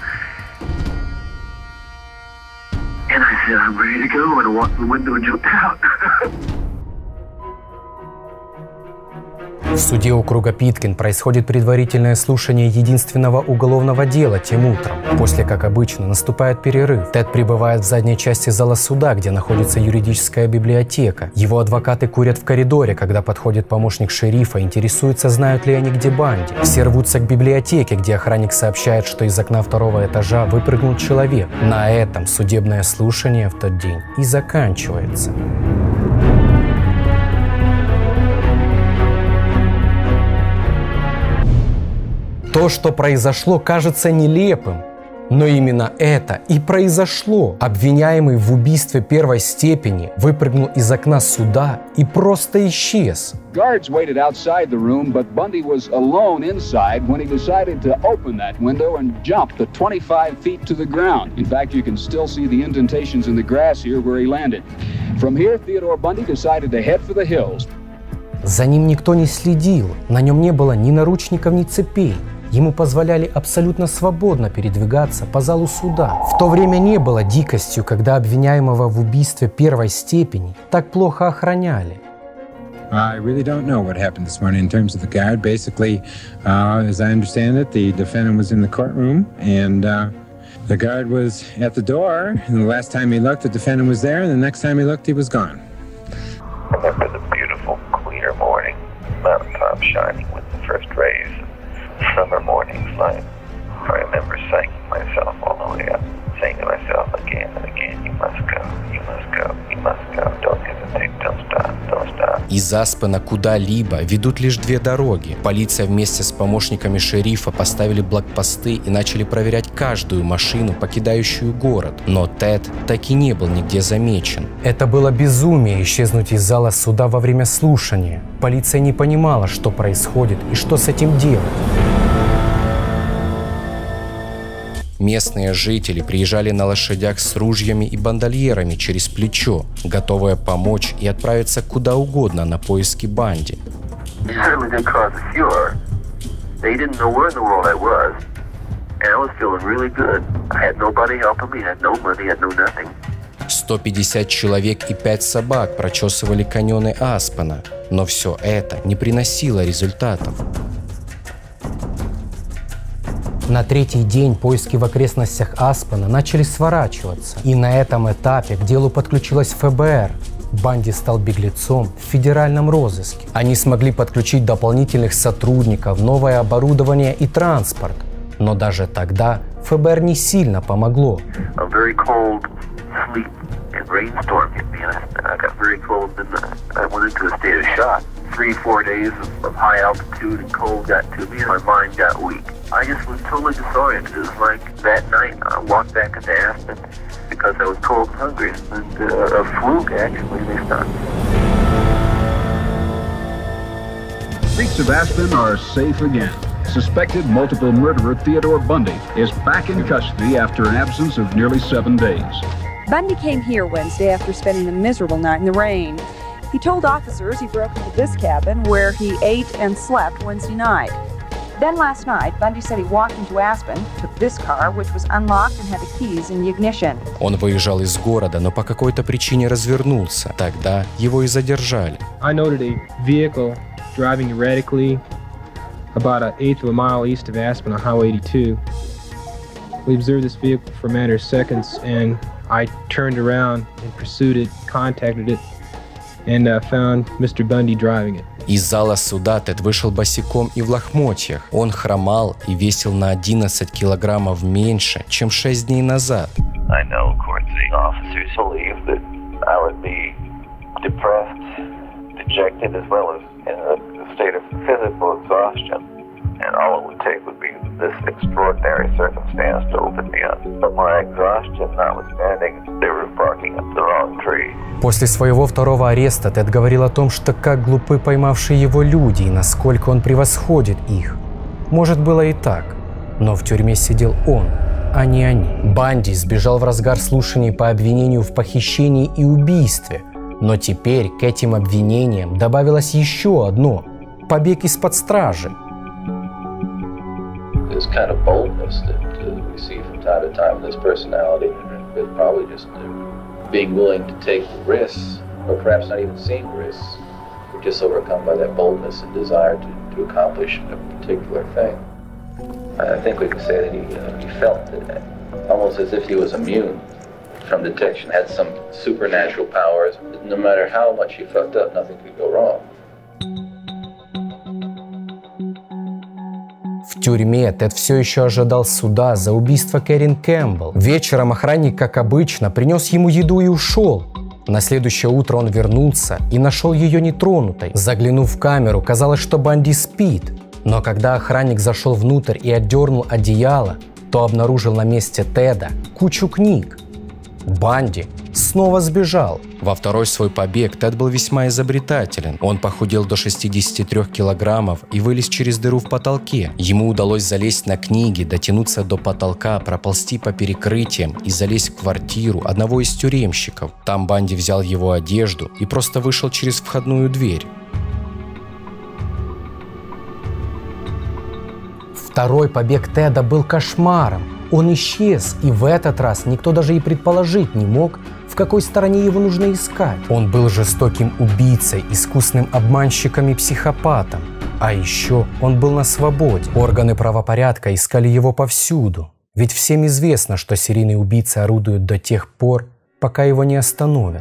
And I said, I'm ready to go, and I walked to the window and jumped out. В суде округа Питкин происходит предварительное слушание единственного уголовного дела тем утром. После, как обычно, наступает перерыв. Тед прибывает в задней части зала суда, где находится юридическая библиотека. Его адвокаты курят в коридоре, когда подходит помощник шерифа, интересуется, знают ли они, где Банди. Все рвутся к библиотеке, где охранник сообщает, что из окна второго этажа выпрыгнул человек. На этом судебное слушание в тот день и заканчивается. То, что произошло, кажется нелепым. Но именно это и произошло. Обвиняемый в убийстве первой степени выпрыгнул из окна суда и просто исчез. Guards waited outside the room, but Bundy was alone inside when he decided to open that window and jump the 25 feet to the ground. In fact, you can still see the indentations in the grass here where he landed. From here, Theodore Bundy decided to head for the hills. За ним никто не следил, на нем не было ни наручников, ни цепей. Ему позволяли абсолютно свободно передвигаться по залу суда. В то время не было дикостью, когда обвиняемого в убийстве первой степени так плохо охраняли. I really don't know what happened this morning in terms of the guard. Basically, as I understand it, the defendant was in the courtroom and the guard was at the door. And the last time he looked, the defendant was there, and the next time he looked, he was gone. I remember the beautiful, clear morning, mountaintop shining with the first rays. Summer mornings like I remember saying to myself all the way up, saying to myself again and again, you must go, you must go, you must go, don't hesitate, don't stop, don't stop. Из Аспена куда-либо ведут лишь две дороги. Полиция вместе с помощниками шерифа поставили блокпосты и начали проверять каждую машину, покидающую город. Но Тед так и не был нигде замечен. Это было безумие исчезнуть из зала суда во время слушания. Полиция не понимала, что происходит и что с этим делать. Местные жители приезжали на лошадях с ружьями и бандольерами через плечо, готовые помочь и отправиться куда угодно на поиски Банди. 150 человек и 5 собак прочесывали каньоны Аспена, но все это не приносило результатов. На третий день поиски в окрестностях Аспена начали сворачиваться. И на этом этапе к делу подключилась ФБР. Банди стал беглецом в федеральном розыске. Они смогли подключить дополнительных сотрудников, новое оборудование и транспорт. Но даже тогда ФБР не сильно помогло. Rainstorm hit me and I got very cold and I went into a state of shock. 3-4 days of high altitude and cold got to me and my mind got weak. I just was totally disoriented. It was like that night I walked back into Aspen because I was cold and hungry and a fluke actually they stopped. Streets of Aspen are safe again. Suspected multiple murderer Theodore Bundy is back in custody after an absence of nearly 7 days. Bundy came here Wednesday after spending a miserable night in the rain. He told officers he broke into this cabin where he ate and slept Wednesday night. Then last night, Bundy said he walked into Aspen, took this car, which was unlocked and had the keys in the ignition. Он выезжал из города, но по какой-то причине развернулся. Тогда его и задержали. I noted a vehicle driving erratically about an eighth of a mile east of Aspen on Highway 82. We observed this vehicle for a matter of seconds and I turned around and pursued it, contacted it, and found Mr. Bundy driving it. Из зала суда Тед вышел босиком и в лохмотьях. Он хромал и весил на 11 килограммов меньше, чем 6 дней назад. I know, of course, the officers believe that I would be depressed, dejected, as well as in a state of physical exhaustion. And all it would take would be this extraordinary circumstance to open me up. But my exhaustion notwithstanding, they were barking up the wrong tree. После своего второго ареста Тед говорил о том, что как глупы поймавшие его люди и насколько он превосходит их. Может, было и так, но в тюрьме сидел он, а не они. Банди сбежал в разгар слушаний по обвинению в похищении и убийстве. Но теперь к этим обвинениям добавилось еще одно – побег из-под стражи. This kind of boldness that we see from time to time in this personality, but probably just being willing to take risks, or perhaps not even seeing risks, but just overcome by that boldness and desire to accomplish a particular thing. I think we can say that he felt that almost as if he was immune from detection, had some supernatural powers. No matter how much he fucked up, nothing could go wrong. В тюрьме Тед все еще ожидал суда за убийство Кэрин Кэмпбелл. Вечером охранник, как обычно, принес ему еду и ушел. На следующее утро он вернулся и нашел ее нетронутой. Заглянув в камеру, казалось, что Банди спит. Но когда охранник зашел внутрь и отдернул одеяло, то обнаружил на месте Теда кучу книг. Банди снова сбежал. Во второй свой побег Тед был весьма изобретателен. Он похудел до 63 килограммов и вылез через дыру в потолке. Ему удалось залезть на книги, дотянуться до потолка, проползти по перекрытиям и залезть в квартиру одного из тюремщиков. Там Банди взял его одежду и просто вышел через входную дверь. Второй побег Теда был кошмаром. Он исчез, и в этот раз никто даже и предположить не мог, в какой стороне его нужно искать. Он был жестоким убийцей, искусным обманщиком и психопатом. А еще он был на свободе. Органы правопорядка искали его повсюду. Ведь всем известно, что серийный убийца орудует до тех пор, пока его не остановят.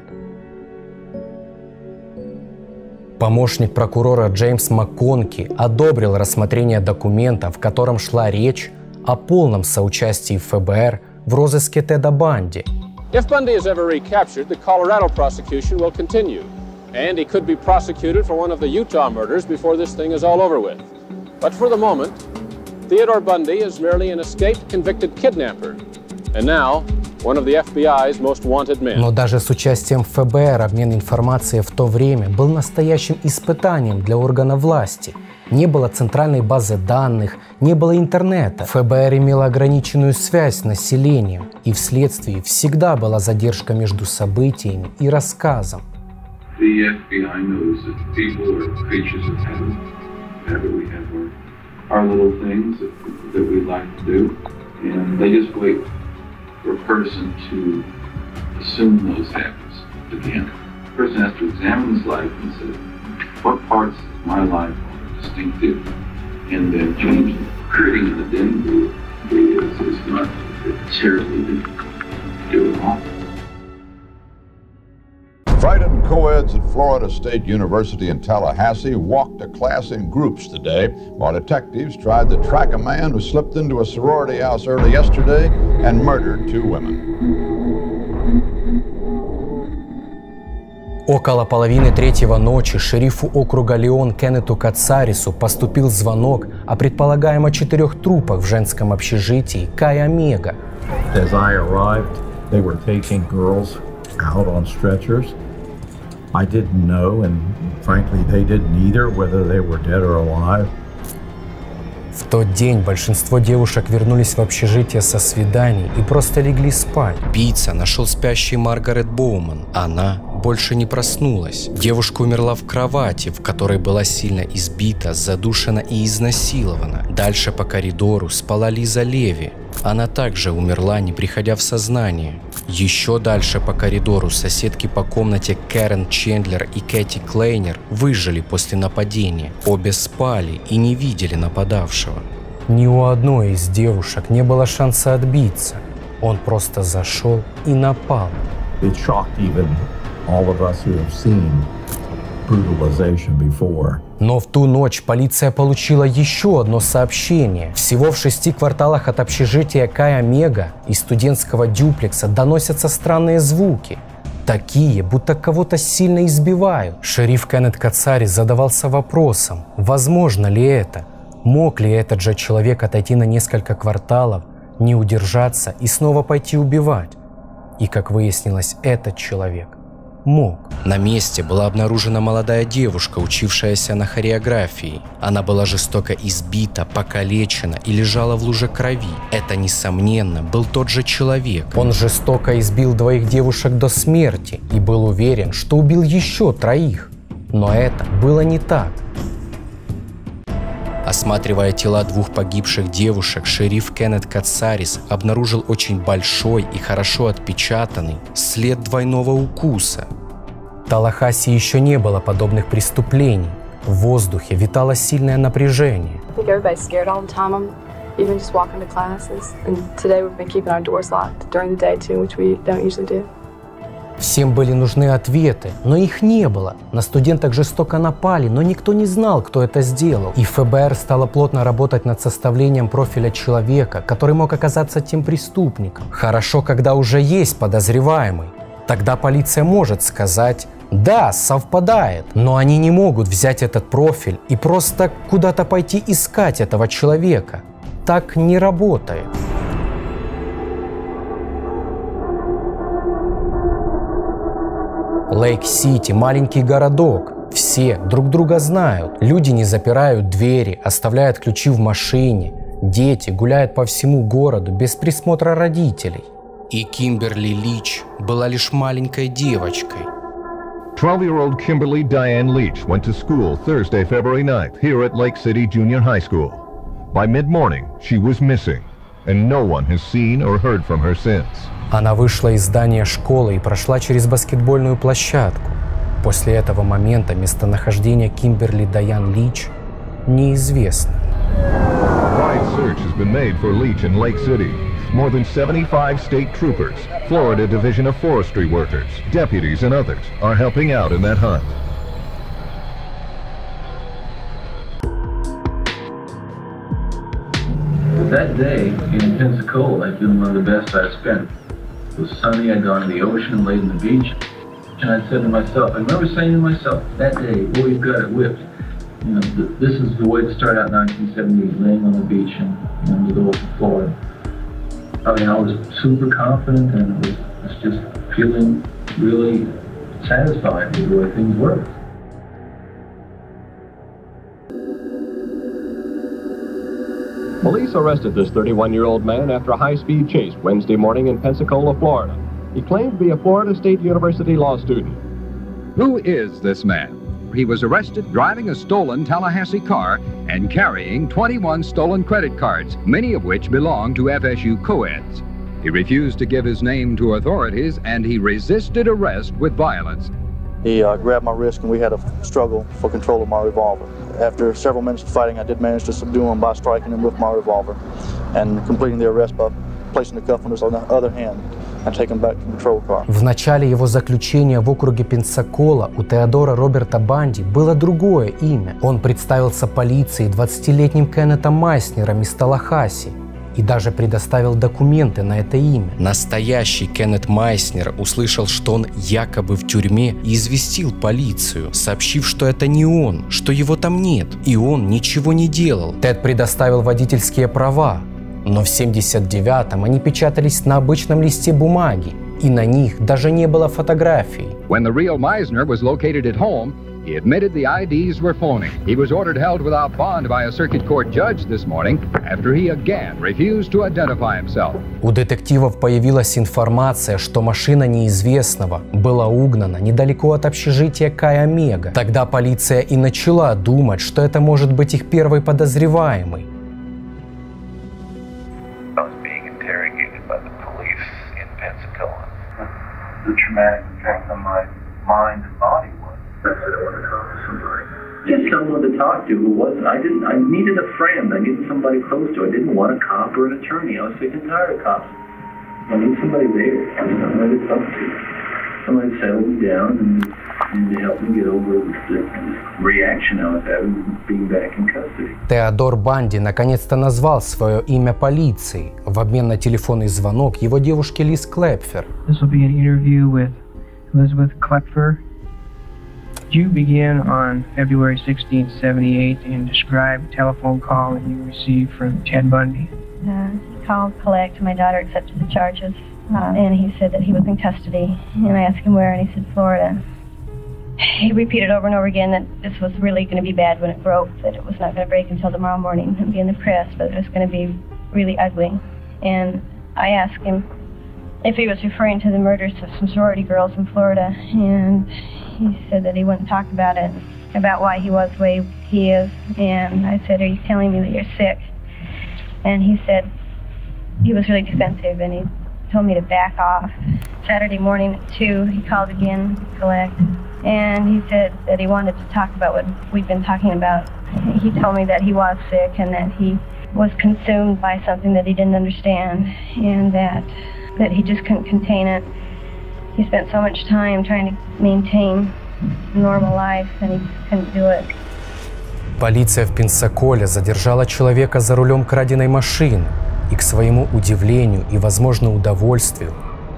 Помощник прокурора Джеймс МакКонки одобрил рассмотрение документа, в котором шла речь о полном соучастии ФБР в розыске Теда Банди. If Bundy is ever recaptured, the Colorado prosecution will continue, and he could be prosecuted for one of the Utah murders before this thing is all over with. But for the moment, Theodore Bundy is merely an escaped convicted kidnapper, and now one of the FBI's most wanted men. Но даже с участием ФБР обмен информацией в то время был настоящим испытанием для органов власти. Не было центральной базы данных, не было интернета. ФБР имело ограниченную связь с населением, и вследствие всегда была задержка между событиями и рассказом. The FBI knows that people are creatures of habit. Whenever we have our little things that we like to do, and they just wait for a person to assume those habits again. The person has to examine his life and say, what parts of my life distinctive, and then change them. Creating an identity is not terribly difficult to do at all. Frightened co-eds at Florida State University in Tallahassee walked a class in groups today while detectives tried to track a man who slipped into a sorority house early yesterday and murdered 2 women. Около половины 3 ночи шерифу округа Леон Кеннету Кацарису поступил звонок о предполагаемо 4 трупах в женском общежитии Кай Омега. As I arrived, they were taking girls out on stretchers. I didn't know, and frankly, they didn't either, whether they were dead or alive. В тот день большинство девушек вернулись в общежитие со свиданий и просто легли спать. Убийца нашел спящей Маргарет Боуман. Она больше не проснулась. Девушка умерла в кровати, в которой была сильно избита, задушена и изнасилована. Дальше по коридору спала Лиза Леви. Она также умерла, не приходя в сознание. Еще дальше по коридору соседки по комнате Кэрен Чендлер и Кэти Клейнер выжили после нападения. Обе спали и не видели нападавшего. Ни у одной из девушек не было шанса отбиться. Он просто зашел и напал. Но в ту ночь полиция получила еще одно сообщение. Всего в 6 кварталах от общежития Кай Омега и студентского дюплекса доносятся странные звуки. Такие, будто кого-то сильно избивают. Шериф Кеннет Кацарис задавался вопросом, возможно ли это? Мог ли этот же человек отойти на несколько кварталов, не удержаться и снова пойти убивать? И, как выяснилось, этот человек мог. На месте была обнаружена молодая девушка, учившаяся на хореографии. Она была жестоко избита, покалечена и лежала в луже крови. Это, несомненно, был тот же человек. Он жестоко избил 2 девушек до смерти и был уверен, что убил еще 3. Но это было не так. Осматривая тела 2 погибших девушек, шериф Кеннет Кацарис обнаружил очень большой и хорошо отпечатанный след двойного укуса. В Таллахасси еще не было подобных преступлений. В воздухе витало сильное напряжение. Всем были нужны ответы, но их не было. На студенток жестоко напали, но никто не знал, кто это сделал. И ФБР стало плотно работать над составлением профиля человека, который мог оказаться тем преступником. Хорошо, когда уже есть подозреваемый. Тогда полиция может сказать: да, совпадает. Но они не могут взять этот профиль и просто куда-то пойти искать этого человека. Так не работает. Лейк-Сити – маленький городок. Все друг друга знают. Люди не запирают двери, оставляют ключи в машине. Дети гуляют по всему городу без присмотра родителей. И Кимберли Лич была лишь маленькой девочкой. 12-year-old Kimberly Diane Leach went to school Thursday, February 9th, here at Lake City Junior High School. By mid-morning, she was missing, and no one has seen or heard from her since. Она вышла из здания школы и прошла через баскетбольную площадку. После этого момента местонахождение Кимберли Дайан Лич неизвестно. A wide search has been made for Leach in Lake City. More than 75 state troopers, Florida Division of Forestry workers, deputies, and others are helping out in that hunt. That day in Pensacola had been one of the best I'd spent. It was sunny, I'd gone to the ocean, laid on the beach, and I'd said to myself, I remember saying to myself that day, boy, we've got it whipped. You know, this is the way to start out 1978, laying on the beach in the Gulf of Florida. I mean, I was super confident and was just feeling really satisfied with the way things were. Police arrested this 31-year-old man after a high-speed chase Wednesday morning in Pensacola, Florida. He claimed to be a Florida State University law student. Who is this man? He was arrested driving a stolen Tallahassee car and carrying 21 stolen credit cards, many of which belong to FSU co-eds. He refused to give his name to authorities, and he resisted arrest with violence. He grabbed my wrist and we had a struggle for control of my revolver. After several minutes of fighting, I did manage to subdue him by striking him with my revolver and completing the arrest by placing the cuff on his other hand and taking him back to the patrol car. В начале его заключения в округе Пенсакола у Теодора Роберта Банди было другое имя. Он представился полиции 20-летним Кеннетом Майснером из Таллахасси и даже предоставил документы на это имя. Настоящий Кеннет Майснер услышал, что он якобы в тюрьме, и известил полицию, сообщив, что это не он, что его там нет, и он ничего не делал. Тед предоставил водительские права, но в 79-м они печатались на обычном листе бумаги, и на них даже не было фотографий. When the real Meisner was located at home, he admitted the IDs were phony. He was ordered held without bond by a circuit court judge this morning after he again refused to identify himself. У детективов появилась информация, что машина неизвестного была угнана недалеко от общежития Кай Омега. Тогда полиция и начала думать, что это может быть их первый подозреваемый. The traumatic effect on my mind and body was. I said I wanted to talk to somebody. Just someone to talk to who wasn't. I needed a friend. I needed somebody close to. I didn't want a cop or an attorney. I was sick and tired of cops. I need somebody there. Somebody to talk to. Somebody to settle me down and to help me get over the reaction I was having being back in custody. Теодор Банди наконец-то назвал свое имя полиции в обмен на телефонный звонок его девушке Лиз Клепфер. This will be an interview with Elizabeth Klepfer. You began on February 16, 1978 and described a telephone call that you received from Ted Bundy. He called collect. My daughter accepted the charges, and he said that he was in custody. And I asked him where, and he said Florida. He repeated over and over again that this was really going to be bad when it broke, that it was not going to break until tomorrow morning and be in the press, but it was going to be really ugly. And I asked him if he was referring to the murders of some sorority girls in Florida, and he said that he wouldn't talk about it, about why he was the way he is. And I said, are you telling me that you're sick? And he said he was really defensive, and he told me to back off. Saturday morning at 2, he called again to collect, and he said that he wanted to talk about what we'd been talking about. He told me that he was sick and that he was consumed by something that he didn't understand, and that he just couldn't contain it. He spent so much time trying to maintain a normal life, and he couldn't do it. Полиция в Пенсаколе задержала человека за рулем краденой машины, и к своему удивлению и, возможно, удовольствию,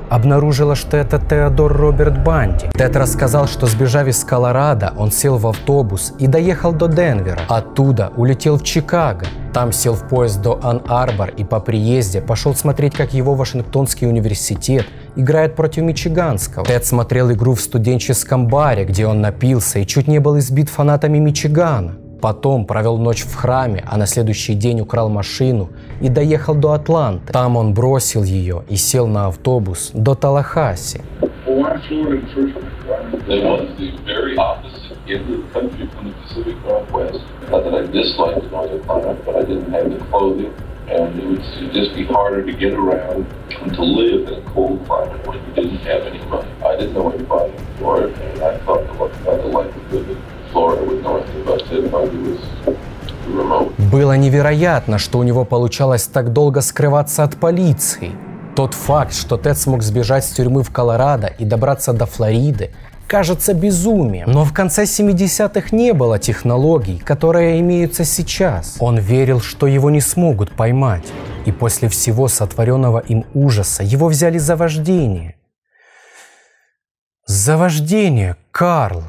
обнаружила, что это Теодор Роберт Банди. Тед рассказал, что, сбежав из Колорадо, он сел в автобус и доехал до Денвера. Оттуда улетел в Чикаго. Там сел в поезд до Ан-Арбор и по приезде пошел смотреть, как его Вашингтонский университет играет против Мичиганского. Тед смотрел игру в студенческом баре, где он напился и чуть не был избит фанатами Мичигана. Потом провел ночь в храме, а на следующий день украл машину и доехал до Атланты. Там он бросил ее и сел на автобус до Таллахасси. And it would just be harder to get around and to live in a cold climate when you didn't have any money. I didn't know anybody in Florida, and I thought the life of living in Florida with nothing but Ted Bundy was remote. Было невероятно, что у него получалось так долго скрываться от полиции. Тот факт, что Тед смог сбежать с тюрьмы в Колорадо и добраться до Флориды, кажется безумием. Но в конце 70-х не было технологий, которые имеются сейчас. Он верил, что его не смогут поймать. И после всего сотворенного им ужаса его взяли за вождение. За вождение, Карл!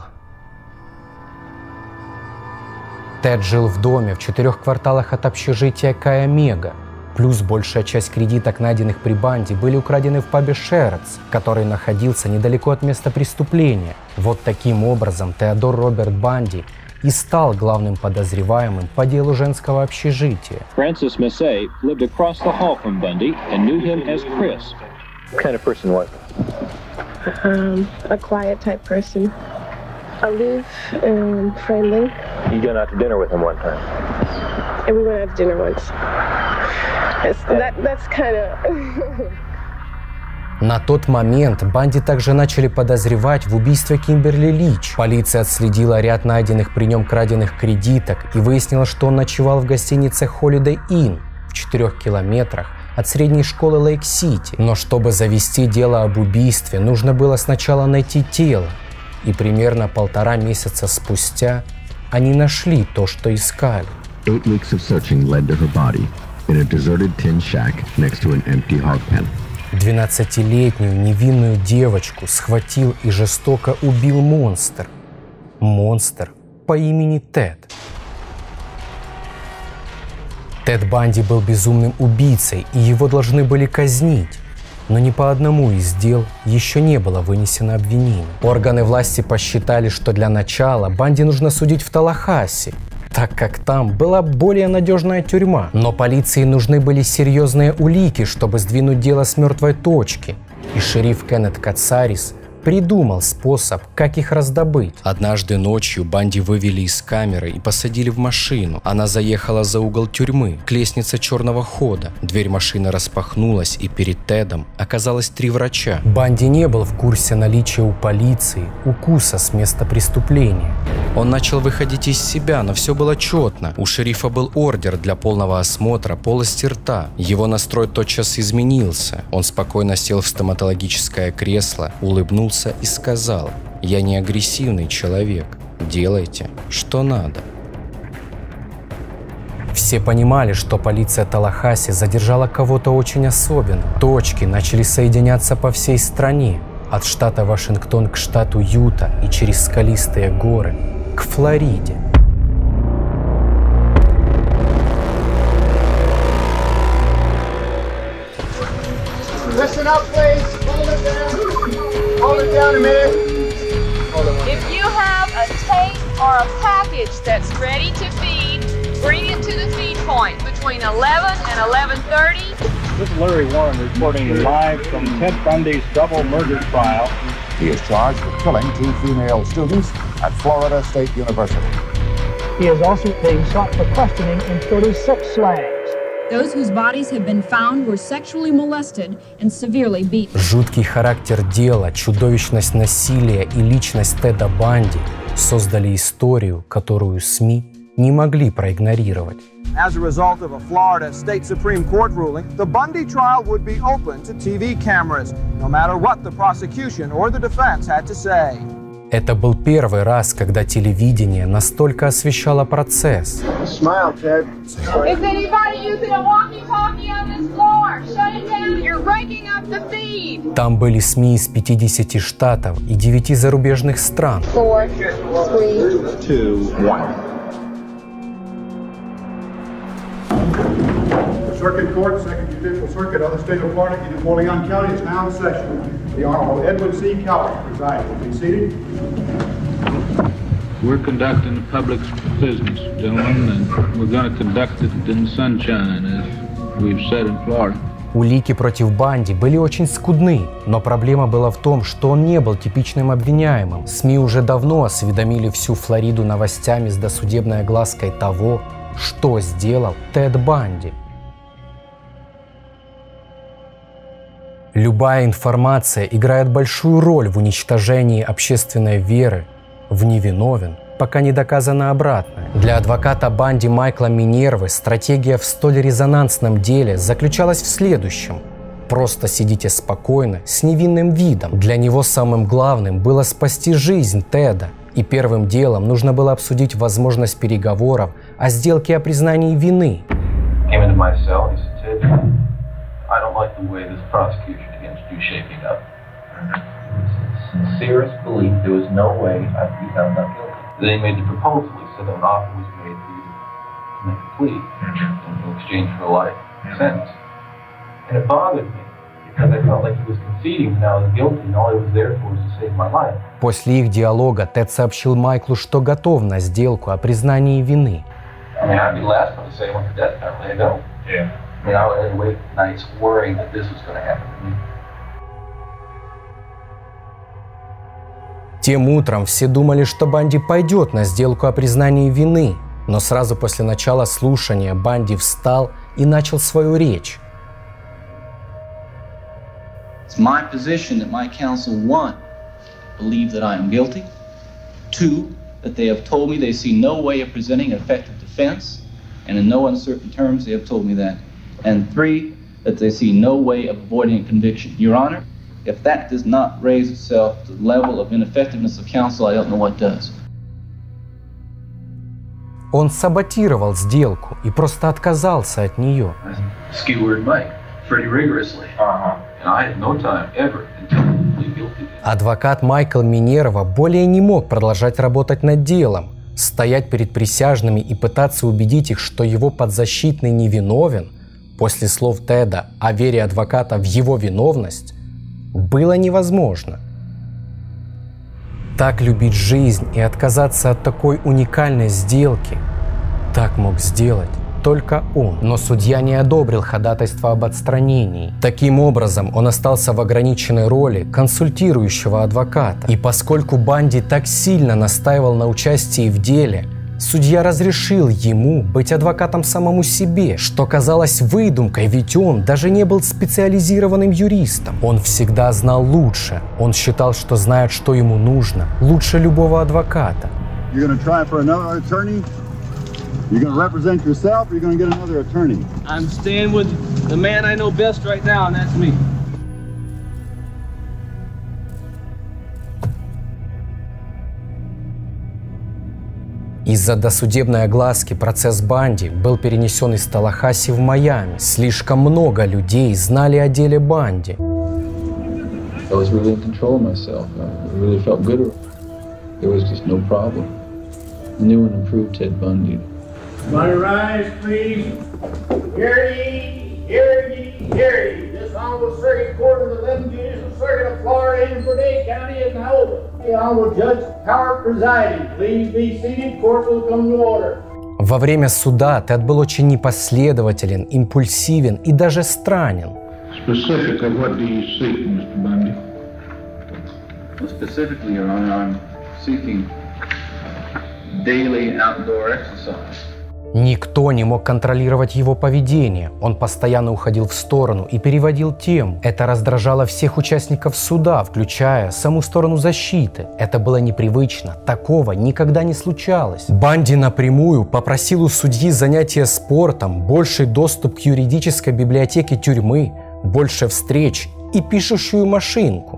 Тед жил в доме в 4 кварталах от общежития Кай-Омега. Плюс большая часть кредиток, найденных при банде, были украдены в пабе «Шеротс», который находился недалеко от места преступления. Вот таким образом Теодор Роберт Банди и стал главным подозреваемым по делу женского общежития. Francis Massey lived across the hall from Bundy and knew him as Chris. What kind of person was he? A quiet type person. Aloof and friendly. You got out to dinner with him one time. And we went out to dinner once. That's kind of... На тот момент Банди также начали подозревать в убийстве Кимберли Лич. Полиция отследила ряд найденных при нем краденных кредиток и выяснила, что он ночевал в гостинице Holiday Inn в 4 километрах от средней школы Лейк-Сити. Но чтобы завести дело об убийстве, нужно было сначала найти тело. И примерно 1,5 месяца спустя они нашли то, что искали. 8 weeks of searching led to her body in a deserted tin shack next to an empty hog pen. 12-летнюю невинную девочку схватил и жестоко убил монстр. Монстр по имени Тед. Тед Банди был безумным убийцей, и его должны были казнить. Но ни по одному из дел еще не было вынесено обвинение. Органы власти посчитали, что для начала Банди нужно судить в Таллахасси, так как там была более надежная тюрьма. Но полиции нужны были серьезные улики, чтобы сдвинуть дело с мертвой точки. И шериф Кеннет Кацарис придумал способ, как их раздобыть. Однажды ночью Банди вывели из камеры и посадили в машину. Она заехала за угол тюрьмы, к лестнице черного хода. Дверь машины распахнулась, и перед Тедом оказалось 3 врача. Банди не был в курсе наличия у полиции укуса с места преступления. Он начал выходить из себя, но все было четно. У шерифа был ордер для полного осмотра полости рта. Его настрой тотчас изменился. Он спокойно сел в стоматологическое кресло, улыбнулся и сказал: «Я не агрессивный человек. Делайте, что надо». Все понимали, что полиция Таллахасси задержала кого-то очень особенного. Точки начали соединяться по всей стране. От штата Вашингтон к штату Юта и через скалистые горы к Флориде. Listen up, please. Hold it down. Hold it down a minute. If you have a tape or a package that's ready to feed, bring it to the feed point between 11 and 11:30. This is Larry Warren reporting live from Ted Bundy's double murder trial. He is charged with killing 2 female students at Florida State University. He is also being sought for questioning in 36 slangs. Those whose bodies have been found were sexually molested and severely beaten. Жуткий характер дела, чудовищность насилия и личность Теда Банди создали историю, которую СМИ не могли проигнорировать. As a result of a Florida State Supreme Court ruling, the Bundy trial would be open to TV cameras, no matter what the prosecution or the defense had to say. Это был первый раз, когда телевидение настолько освещало процесс. Smile, Ted. Is anybody using a walkie-talkie on this Там были СМИ из 50 штатов и 9 зарубежных стран. 4, 3, 2, 1. Circuit Court, Second Judicial Circuit of the State of Florida in Napoleon County is now in session. The Honorable Edward C. Cowart presides. Be seated. We're conducting public business, gentlemen, and we're going to conduct it in sunshine, as we've said in Florida. Улики против Банди были очень скудны, но проблема была в том, что он не был типичным обвиняемым. СМИ уже давно осведомили всю Флориду новостями с досудебной оглаской того, что сделал Тед Банди. Любая информация играет большую роль в уничтожении общественной веры в невиновен, пока не доказано обратное. Для адвоката Банди Майкла Минервы стратегия в столь резонансном деле заключалась в следующем. Просто сидите спокойно, с невинным видом. Для него самым главным было спасти жизнь Теда. И первым делом нужно было обсудить возможность переговоров о сделке о признании вины. I don't like the way this prosecution against you shaping up. Sincerest belief there was no way I'd be found not guilty. They made the proposal. He said an offer was made for you to make a plea in exchange for a life sentence. And it bothered me because I felt like he was conceding that I was guilty and all he was there for was to save my life. После их диалога Тед сообщил Майклу, что готов на сделку о признании вины. I mean, I'd be the last one to say I want the death penalty. I don't. Yeah. I mean, I would wait nights worrying that this was going to happen to me. Тем утром все думали, что Банди пойдет на сделку о признании вины, но сразу после начала слушания Банди встал и начал свою речь. It's my position that my counsel, 1, believe that I am guilty, 2, that they have told me they see no way of presenting an effective defense, and in no uncertain terms they have told me that, and 3, that they see no way of avoiding a conviction. Your Honor, if that does not raise itself to the level of ineffectiveness of counsel, I don't know what does. Он саботировал сделку и просто отказался от нее. Skewered Mike pretty rigorously. And I had no time ever until he guilty. Адвокат Майкл Минерва более не мог продолжать работать над делом. Стоять перед присяжными и пытаться убедить их, что его подзащитный невиновен, после слов Теда о вере адвоката в его виновность, было невозможно. Так любить жизнь и отказаться от такой уникальной сделки, так мог сделать только он. Но судья не одобрил ходатайство об отстранении. Таким образом, он остался в ограниченной роли консультирующего адвоката. И поскольку Банди так сильно настаивал на участии в деле, судья разрешил ему быть адвокатом самому себе, что казалось выдумкой, ведь он даже не был специализированным юристом. Он всегда знал лучше. Он считал, что знает, что ему нужно, лучше любого адвоката. You're going to try for another attorney? You're going to represent yourself or you're going to get another attorney? I'm staying with the man I know best right now, and that's me. Из-за досудебной огласки процесс Банди был перенесен из Таллахасси в Майами. Слишком много людей знали о деле Банди. I was really in control of myself. I really felt good. There was just no problem. New and improved Ted Bundy. Everybody rise, please. Hear ye, hear ye, hear ye. This Honorable Circuit Court of the 11th Judicial Circuit of Florida in Fredette County is now open. The Honorable Judge Howard presiding. Please be seated. Court will come to order. Во время суда Тед был очень непоследователен, импульсивен и даже странен. Specifically, what do you seek, Mr. Bundy? Well, specifically, Your Honor, I'm seeking daily outdoor exercise. Никто не мог контролировать его поведение. Он постоянно уходил в сторону и переводил тему. Это раздражало всех участников суда, включая саму сторону защиты. Это было непривычно. Такого никогда не случалось. Банди напрямую попросил у судьи занятия спортом, больший доступ к юридической библиотеке тюрьмы, больше встреч и пишущую машинку.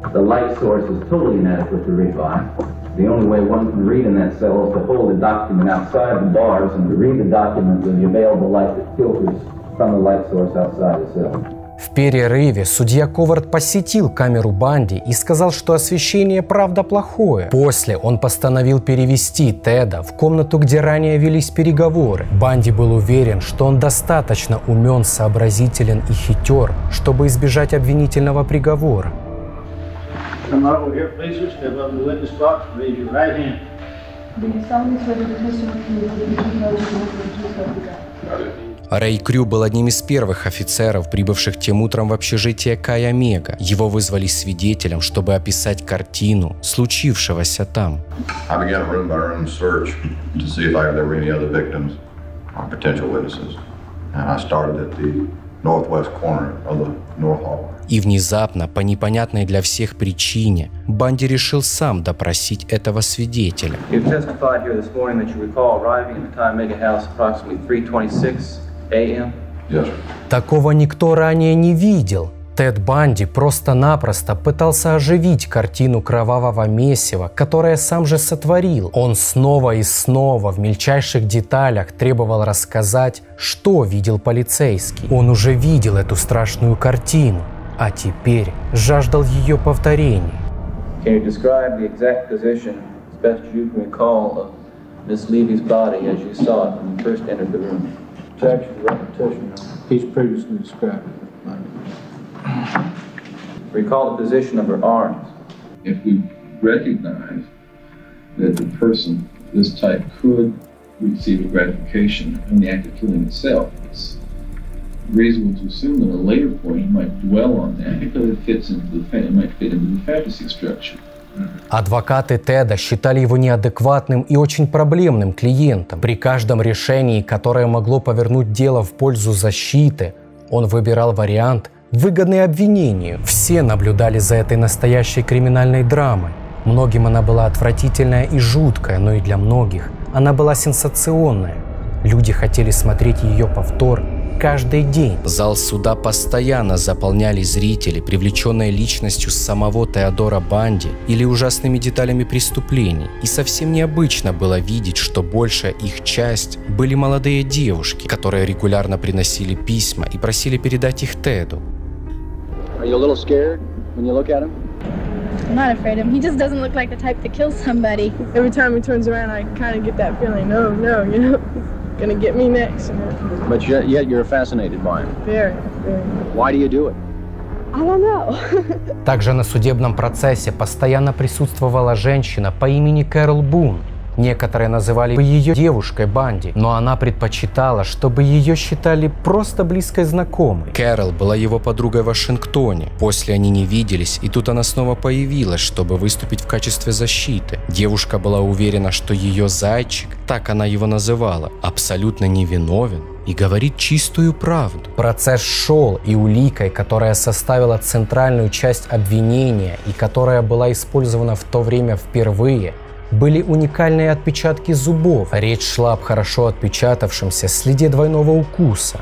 The only way one can read in that cell is to hold the document outside the bars and to read the document with the available light that filters from the light source outside the cell. В перерыве судья Ковард посетил камеру Банди и сказал, что освещение правда плохое. После он постановил перевести Теда в комнату, где ранее велись переговоры. Банди был уверен, что он достаточно умен, сообразителен и хитер, чтобы избежать обвинительного приговора. Рэй Крю был одним из первых офицеров, прибывших тем утром в общежитие Кай Омега. Его вызвали свидетелем, чтобы описать картину случившегося там. И внезапно, по непонятной для всех причине, Банди решил сам допросить этого свидетеля. Такого никто ранее не видел. Тед Банди просто-напросто пытался оживить картину кровавого месива, которое сам же сотворил. Он снова и снова в мельчайших деталях требовал рассказать, что видел полицейский. Он уже видел эту страшную картину, а теперь жаждал ее повторения. Recall the position of her arms. If we recognize that the person of this type could receive a gratification in the act of killing itself, it's reasonable to assume that at a later point he might dwell on that because it might fit into the fantasy structure. Адвокаты Теда считали его неадекватным и очень проблемным клиентом. При каждом решении, которое могло повернуть дело в пользу защиты, он выбирал вариант, выгодный обвинению. Все наблюдали за этой настоящей криминальной драмой. Многим она была отвратительная и жуткая, но и для многих она была сенсационная. Люди хотели смотреть ее повтор каждый день. Зал суда постоянно заполняли зрители, привлеченные личностью самого Теодора Банди или ужасными деталями преступлений. И совсем необычно было видеть, что большая их часть были молодые девушки, которые регулярно приносили письма и просили передать их Теду. Are you a little scared when you look at him? I'm not afraid of him. He just doesn't look like the type to kill somebody. Every time he turns around, I kind of get that feeling, no, you know, gonna get me next. You know? But yet you're fascinated by him. Very. Why do you do it? I don't know. Также на судебном процессе постоянно присутствовала женщина по имени Кэрол Бун. Некоторые называли ее девушкой Банди, но она предпочитала, чтобы ее считали просто близкой знакомой. Кэрол была его подругой в Вашингтоне. После они не виделись, и тут она снова появилась, чтобы выступить в качестве защиты. Девушка была уверена, что ее зайчик, так она его называла, абсолютно невиновен и говорит чистую правду. Процесс шел, и уликой, которая составила центральную часть обвинения и которая была использована в то время впервые, были уникальные отпечатки зубов. Речь шла об хорошо отпечатавшемся следе двойного укуса.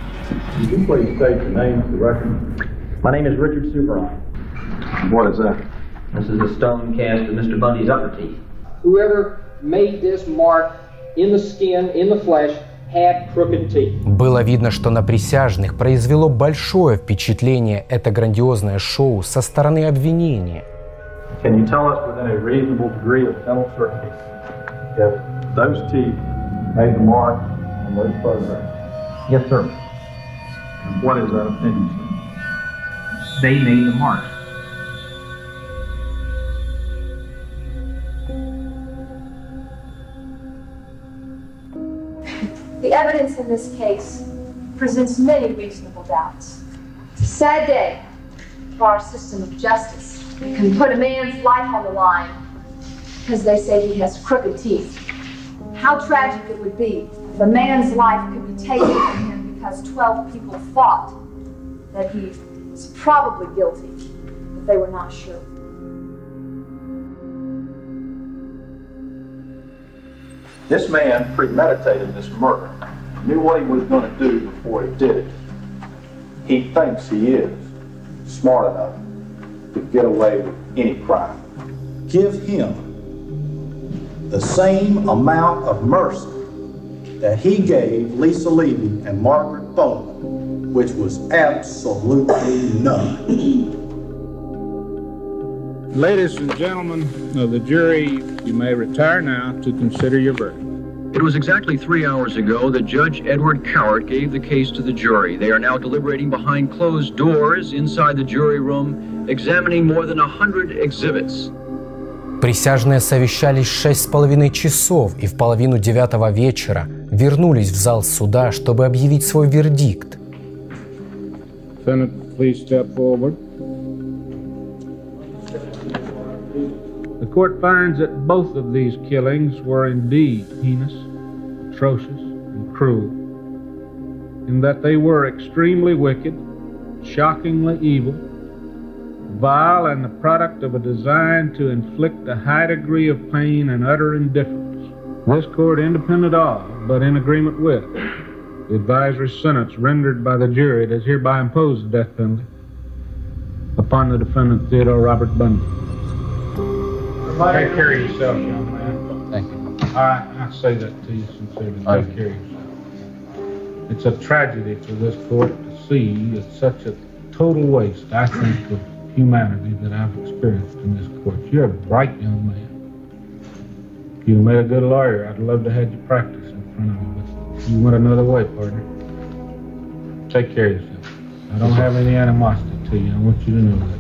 My name is Richard Superon. What is that? This is a stone cast of Mr. Bundy's upper teeth. Whoever made this mark in the skin, in the flesh, had crooked teeth. Было видно, что на присяжных произвело большое впечатление это грандиозное шоу со стороны обвинения. Can you tell us within a reasonable degree of dental certainty if those teeth made the mark on those photographs? Yes, sir. And what is that opinion? They made the mark. The evidence in this case presents many reasonable doubts. It's a sad day for our system of justice. It can put a man's life on the line because they say he has crooked teeth. How tragic it would be if a man's life could be taken from him because 12 people thought that he was probably guilty, but they were not sure. This man premeditated this murder, knew what he was going to do before he did it. He thinks he is smart enough to get away with any crime. Give him the same amount of mercy that he gave Lisa Levy and Margaret Fogelman, which was absolutely none. Ladies and gentlemen of the jury, you may retire now to consider your verdict. It was exactly 3 hours ago that Judge Edward Cowart gave the case to the jury. They are now deliberating behind closed doors inside the jury room, examining more than 100 exhibits. Присяжные совещались 6,5 часов и в 8:30 вечера вернулись в зал суда, чтобы объявить свой вердикт. Defendant, please step forward. The court finds that both of these killings were indeed heinous, atrocious, and cruel, in that they were extremely wicked, shockingly evil, vile, and the product of a design to inflict a high degree of pain and utter indifference. This court, independent of, but in agreement with, the advisory sentence rendered by the jury, does hereby impose the death penalty upon the defendant, Theodore Robert Bundy. Take care of yourself, young man. Thank you. I say that to you sincerely. Take care of yourself. It's a tragedy for this court to see such a total waste, I think, of humanity that I've experienced in this court. You're a bright young man. If you made a good lawyer, I'd love to have you practice in front of me, but you went another way, partner. Take care of yourself. I don't have any animosity to you. I want you to know that.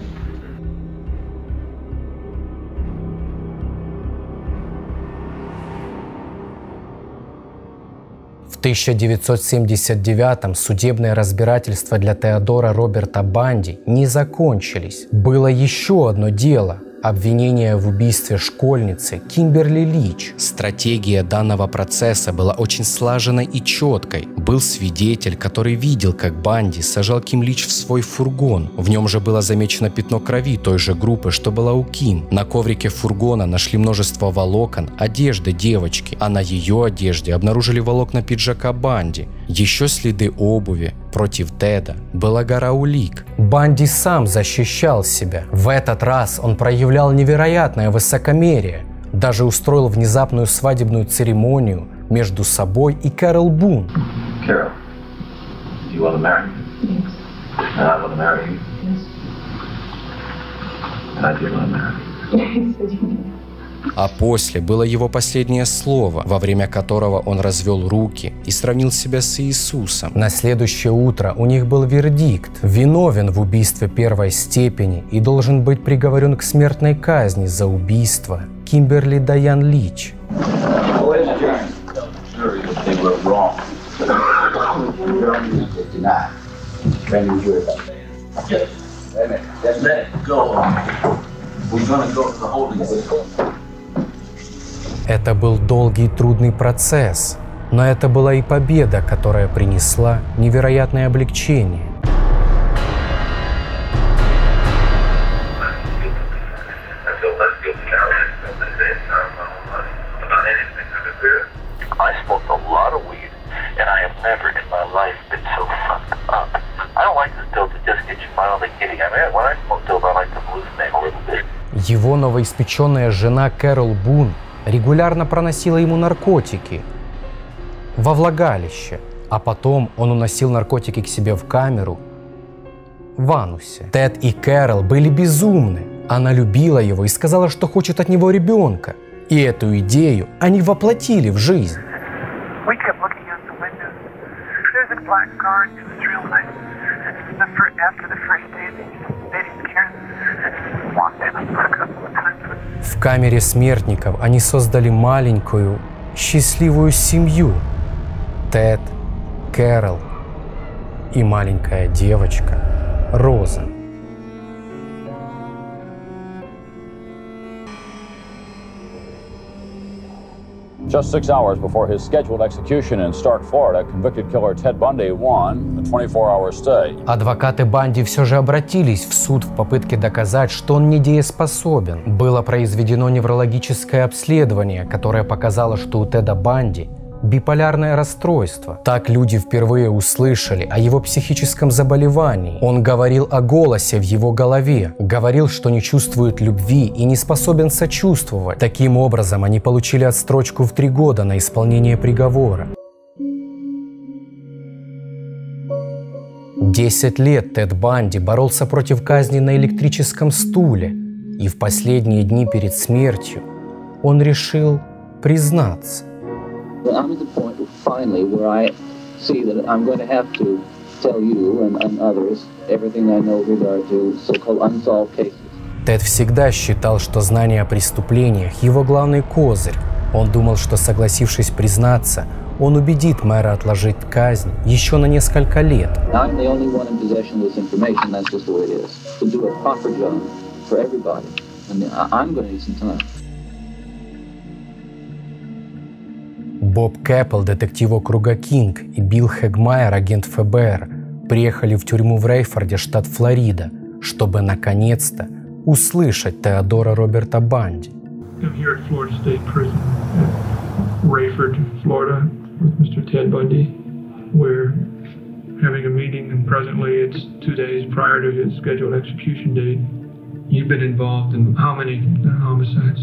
В 1979-м судебные разбирательства для Теодора Роберта Банди не закончились. Было еще одно дело – обвинение в убийстве школьницы Кимберли Лич. Стратегия данного процесса была очень слаженной и четкой. Был свидетель, который видел, как Банди сажал Ким Лич в свой фургон. В нем же было замечено пятно крови той же группы, что была у Ким. На коврике фургона нашли множество волокон одежды девочки, а на ее одежде обнаружили волокна пиджака Банди. Еще следы обуви. Против Теда была гора улик. Банди сам защищал себя. В этот раз он проявлял невероятное высокомерие. Даже устроил внезапную свадебную церемонию между собой и Кэрол Бун. Carol, do you want to marry me? Yes. And I want to marry you? Yes. And I do want to marry you. А после было его последнее слово, во время которого он развел руки и сравнил себя с Иисусом. На следующее утро у них был вердикт. Виновен в убийстве первой степени и должен быть приговорен к смертной казни за убийство Кимберли Дайан Лич. Это был долгий и трудный процесс, но это была и победа, которая принесла невероятное облегчение. Его новоиспеченная жена Кэрол Бун регулярно проносила ему наркотики во влагалище, а потом он уносил наркотики к себе в камеру в анусе. Тед и Кэрол были безумны. Она любила его и сказала, что хочет от него ребенка. И эту идею они воплотили в жизнь. В камере смертников они создали маленькую, счастливую семью. Тед, Кэрол и маленькая девочка Роза. Just 6 hours before his scheduled execution in Stark, Florida, convicted killer Ted Bundy won a 24-hour stay. Адвокаты Банди все же обратились в суд в попытке доказать, что он недееспособен. Было произведено неврологическое обследование, которое показало, что у Теда Банди биполярное расстройство. Так люди впервые услышали о его психическом заболевании. Он говорил о голосе в его голове, говорил, что не чувствует любви и не способен сочувствовать. Таким образом, они получили отсрочку в 3 года на исполнение приговора. 10 лет Тед Банди боролся против казни на электрическом стуле, и в последние дни перед смертью он решил признаться. I'm at the point finally where I see that I'm going to have to tell you and others everything I know with regard to so-called unsolved cases. Тед всегда считал, что знание о преступлениях – его главный козырь. Он думал, что, согласившись признаться, он убедит мэра отложить казнь еще на несколько лет. I'm the only one in possession of this information. That's just the way it is. To do a proper job for everybody, and I'm going to need some time. Боб Кэппелл, детектив округа Кинг, и Билл Хегмайер, агент ФБР, приехали в тюрьму в Рейфорде, штат Флорида, чтобы наконец-то услышать Теодора Роберта Банди. I'm here at Florida State Prison at Rayford, Florida, with Mr. Ted Bundy. We're having a meeting, and presently it's 2 days prior to his scheduled execution date. You've been involved in how many homicides?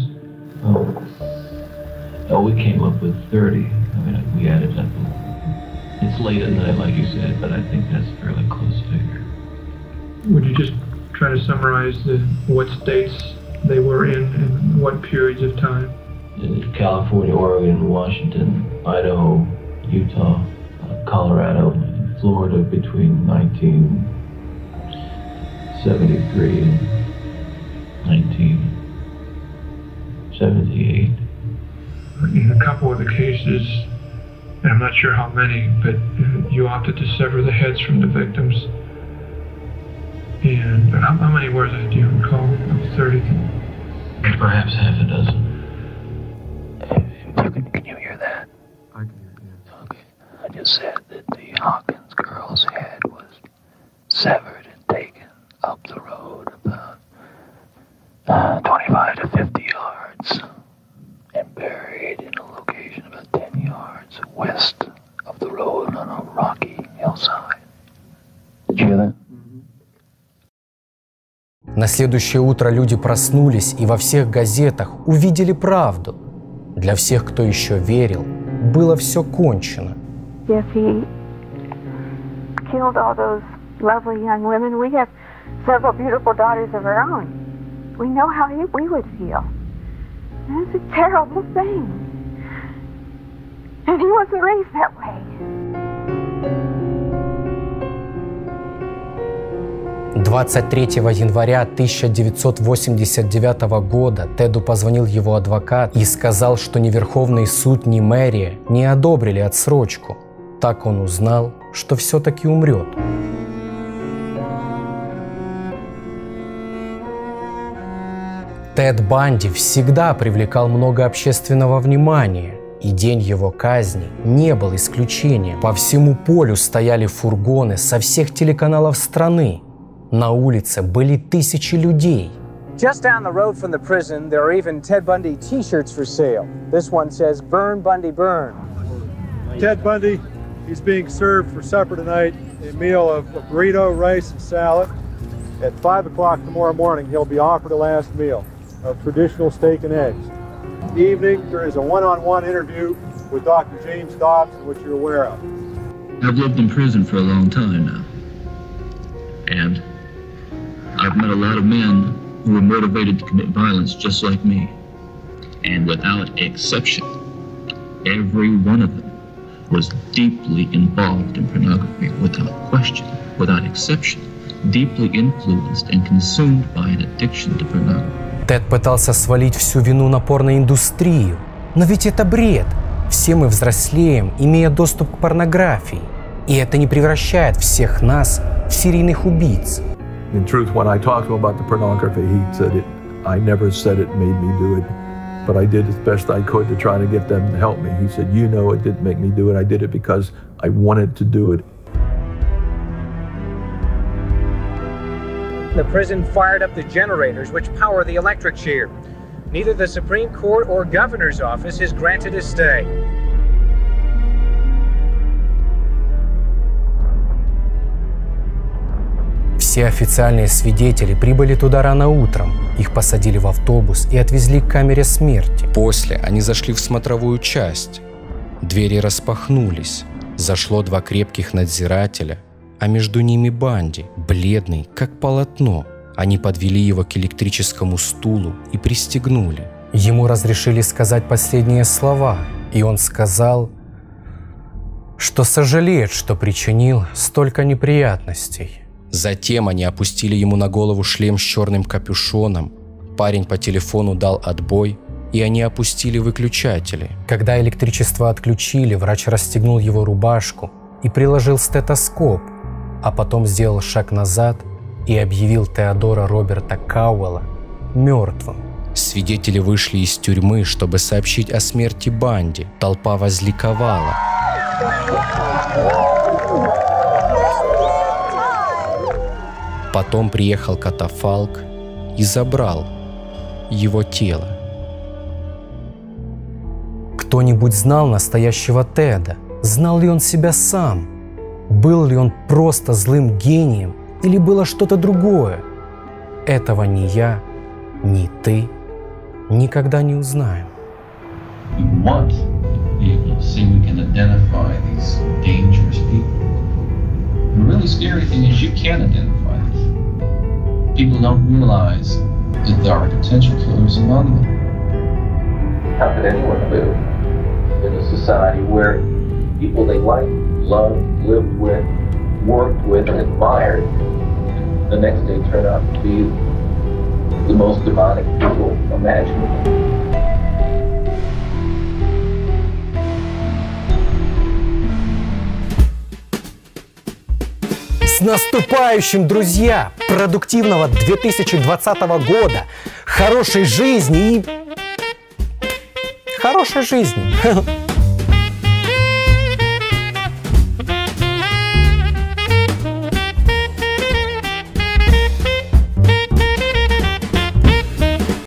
Oh, we came up with 30. I mean, we added up. It's late at night, like you said, but I think that's a fairly close figure. Would you just try to summarize what states they were in and what periods of time? California, Oregon, Washington, Idaho, Utah, Colorado, Florida between 1973 and 1978. In a couple of the cases, and I'm not sure how many, but you opted to sever the heads from the victims. And how many were there, do you recall? 30? Perhaps half a dozen. Can you hear that? I can hear it, yeah. Okay. I just said that the Hawkins girl's head was severed and taken up the road about 25 to 50 yards and buried in a location about 10 yards west of the road on a rocky hillside. Did you hear that? На следующее утро люди проснулись и во всех газетах увидели правду. Для всех, кто еще верил, было все кончено. Yes, he killed all those lovely young women. We have several beautiful daughters of our own. We know how we would feel. And it's a terrible thing. And he wasn't raised that way. 23 января 1989 года Теду позвонил его адвокат и сказал, что ни Верховный суд, ни мэрия не одобрили отсрочку. Так он узнал, что все-таки умрет. Тед Банди всегда привлекал много общественного внимания, и день его казни не был исключением. По всему полю стояли фургоны со всех телеканалов страны. На улице были тысячи людей. Just down the road from the prison, there are even Ted Bundy t-shirts for sale. This one says, "Burn Bundy, burn." Ted Bundy, he's being served for supper tonight, a meal of burrito, rice, and salad. At 5 o'clock tomorrow morning, he'll be offered a last meal of traditional steak and eggs. In the evening, there is a one-on-one interview with Dr. James Dobson, which you're aware of. I've lived in prison for a long time now. And I've met a lot of men who were motivated to commit violence just like me. And without exception, every one of them was deeply involved in pornography, without question, without exception, deeply influenced and consumed by an addiction to pornography. Тед пытался свалить всю вину на порноиндустрию. Но ведь это бред. Все мы взрослеем, имея доступ к порнографии. И это не превращает всех нас в серийных убийц. In truth, when I talked to him about the pornography, he said it. I never said it made me do it, but I did as best I could to try to get them to help me. He said, "You know, it didn't make me do it. I did it because I wanted to do it." The prison fired up the generators which power the electric chair. Neither the Supreme Court or governor's office has granted a stay. Все официальные свидетели прибыли туда рано утром. Их посадили в автобус и отвезли к камере смерти. После они зашли в смотровую часть. Двери распахнулись. Зашло 2 крепких надзирателя, а между ними Банди, бледный, как полотно. Они подвели его к электрическому стулу и пристегнули. Ему разрешили сказать последние слова, и он сказал, что сожалеет, что причинил столько неприятностей. Затем они опустили ему на голову шлем с черным капюшоном. Парень по телефону дал отбой, и они опустили выключатели. Когда электричество отключили, врач расстегнул его рубашку и приложил стетоскоп, а потом сделал шаг назад и объявил Теодора Роберта Кауэлла мертвым. Свидетели вышли из тюрьмы, чтобы сообщить о смерти Банди. Толпа возликовала. Потом приехал катафалк и забрал его тело. Кто-нибудь знал настоящего Теда? Знал ли он себя сам? Был ли он просто злым гением или было что-то другое? Этого ни я, ни ты никогда не узнаем. We want to be able to see we can identify these dangerous people. The really scary thing is you can't identify them. People don't realize that there are potential killers among them. How could anyone live in a society where people they liked, loved, lived with, worked with, and admired, the next day turn out to be the most demonic people imaginable? С наступающим, друзья! Продуктивного 2020 года! Хорошей жизни и... Хорошей жизни!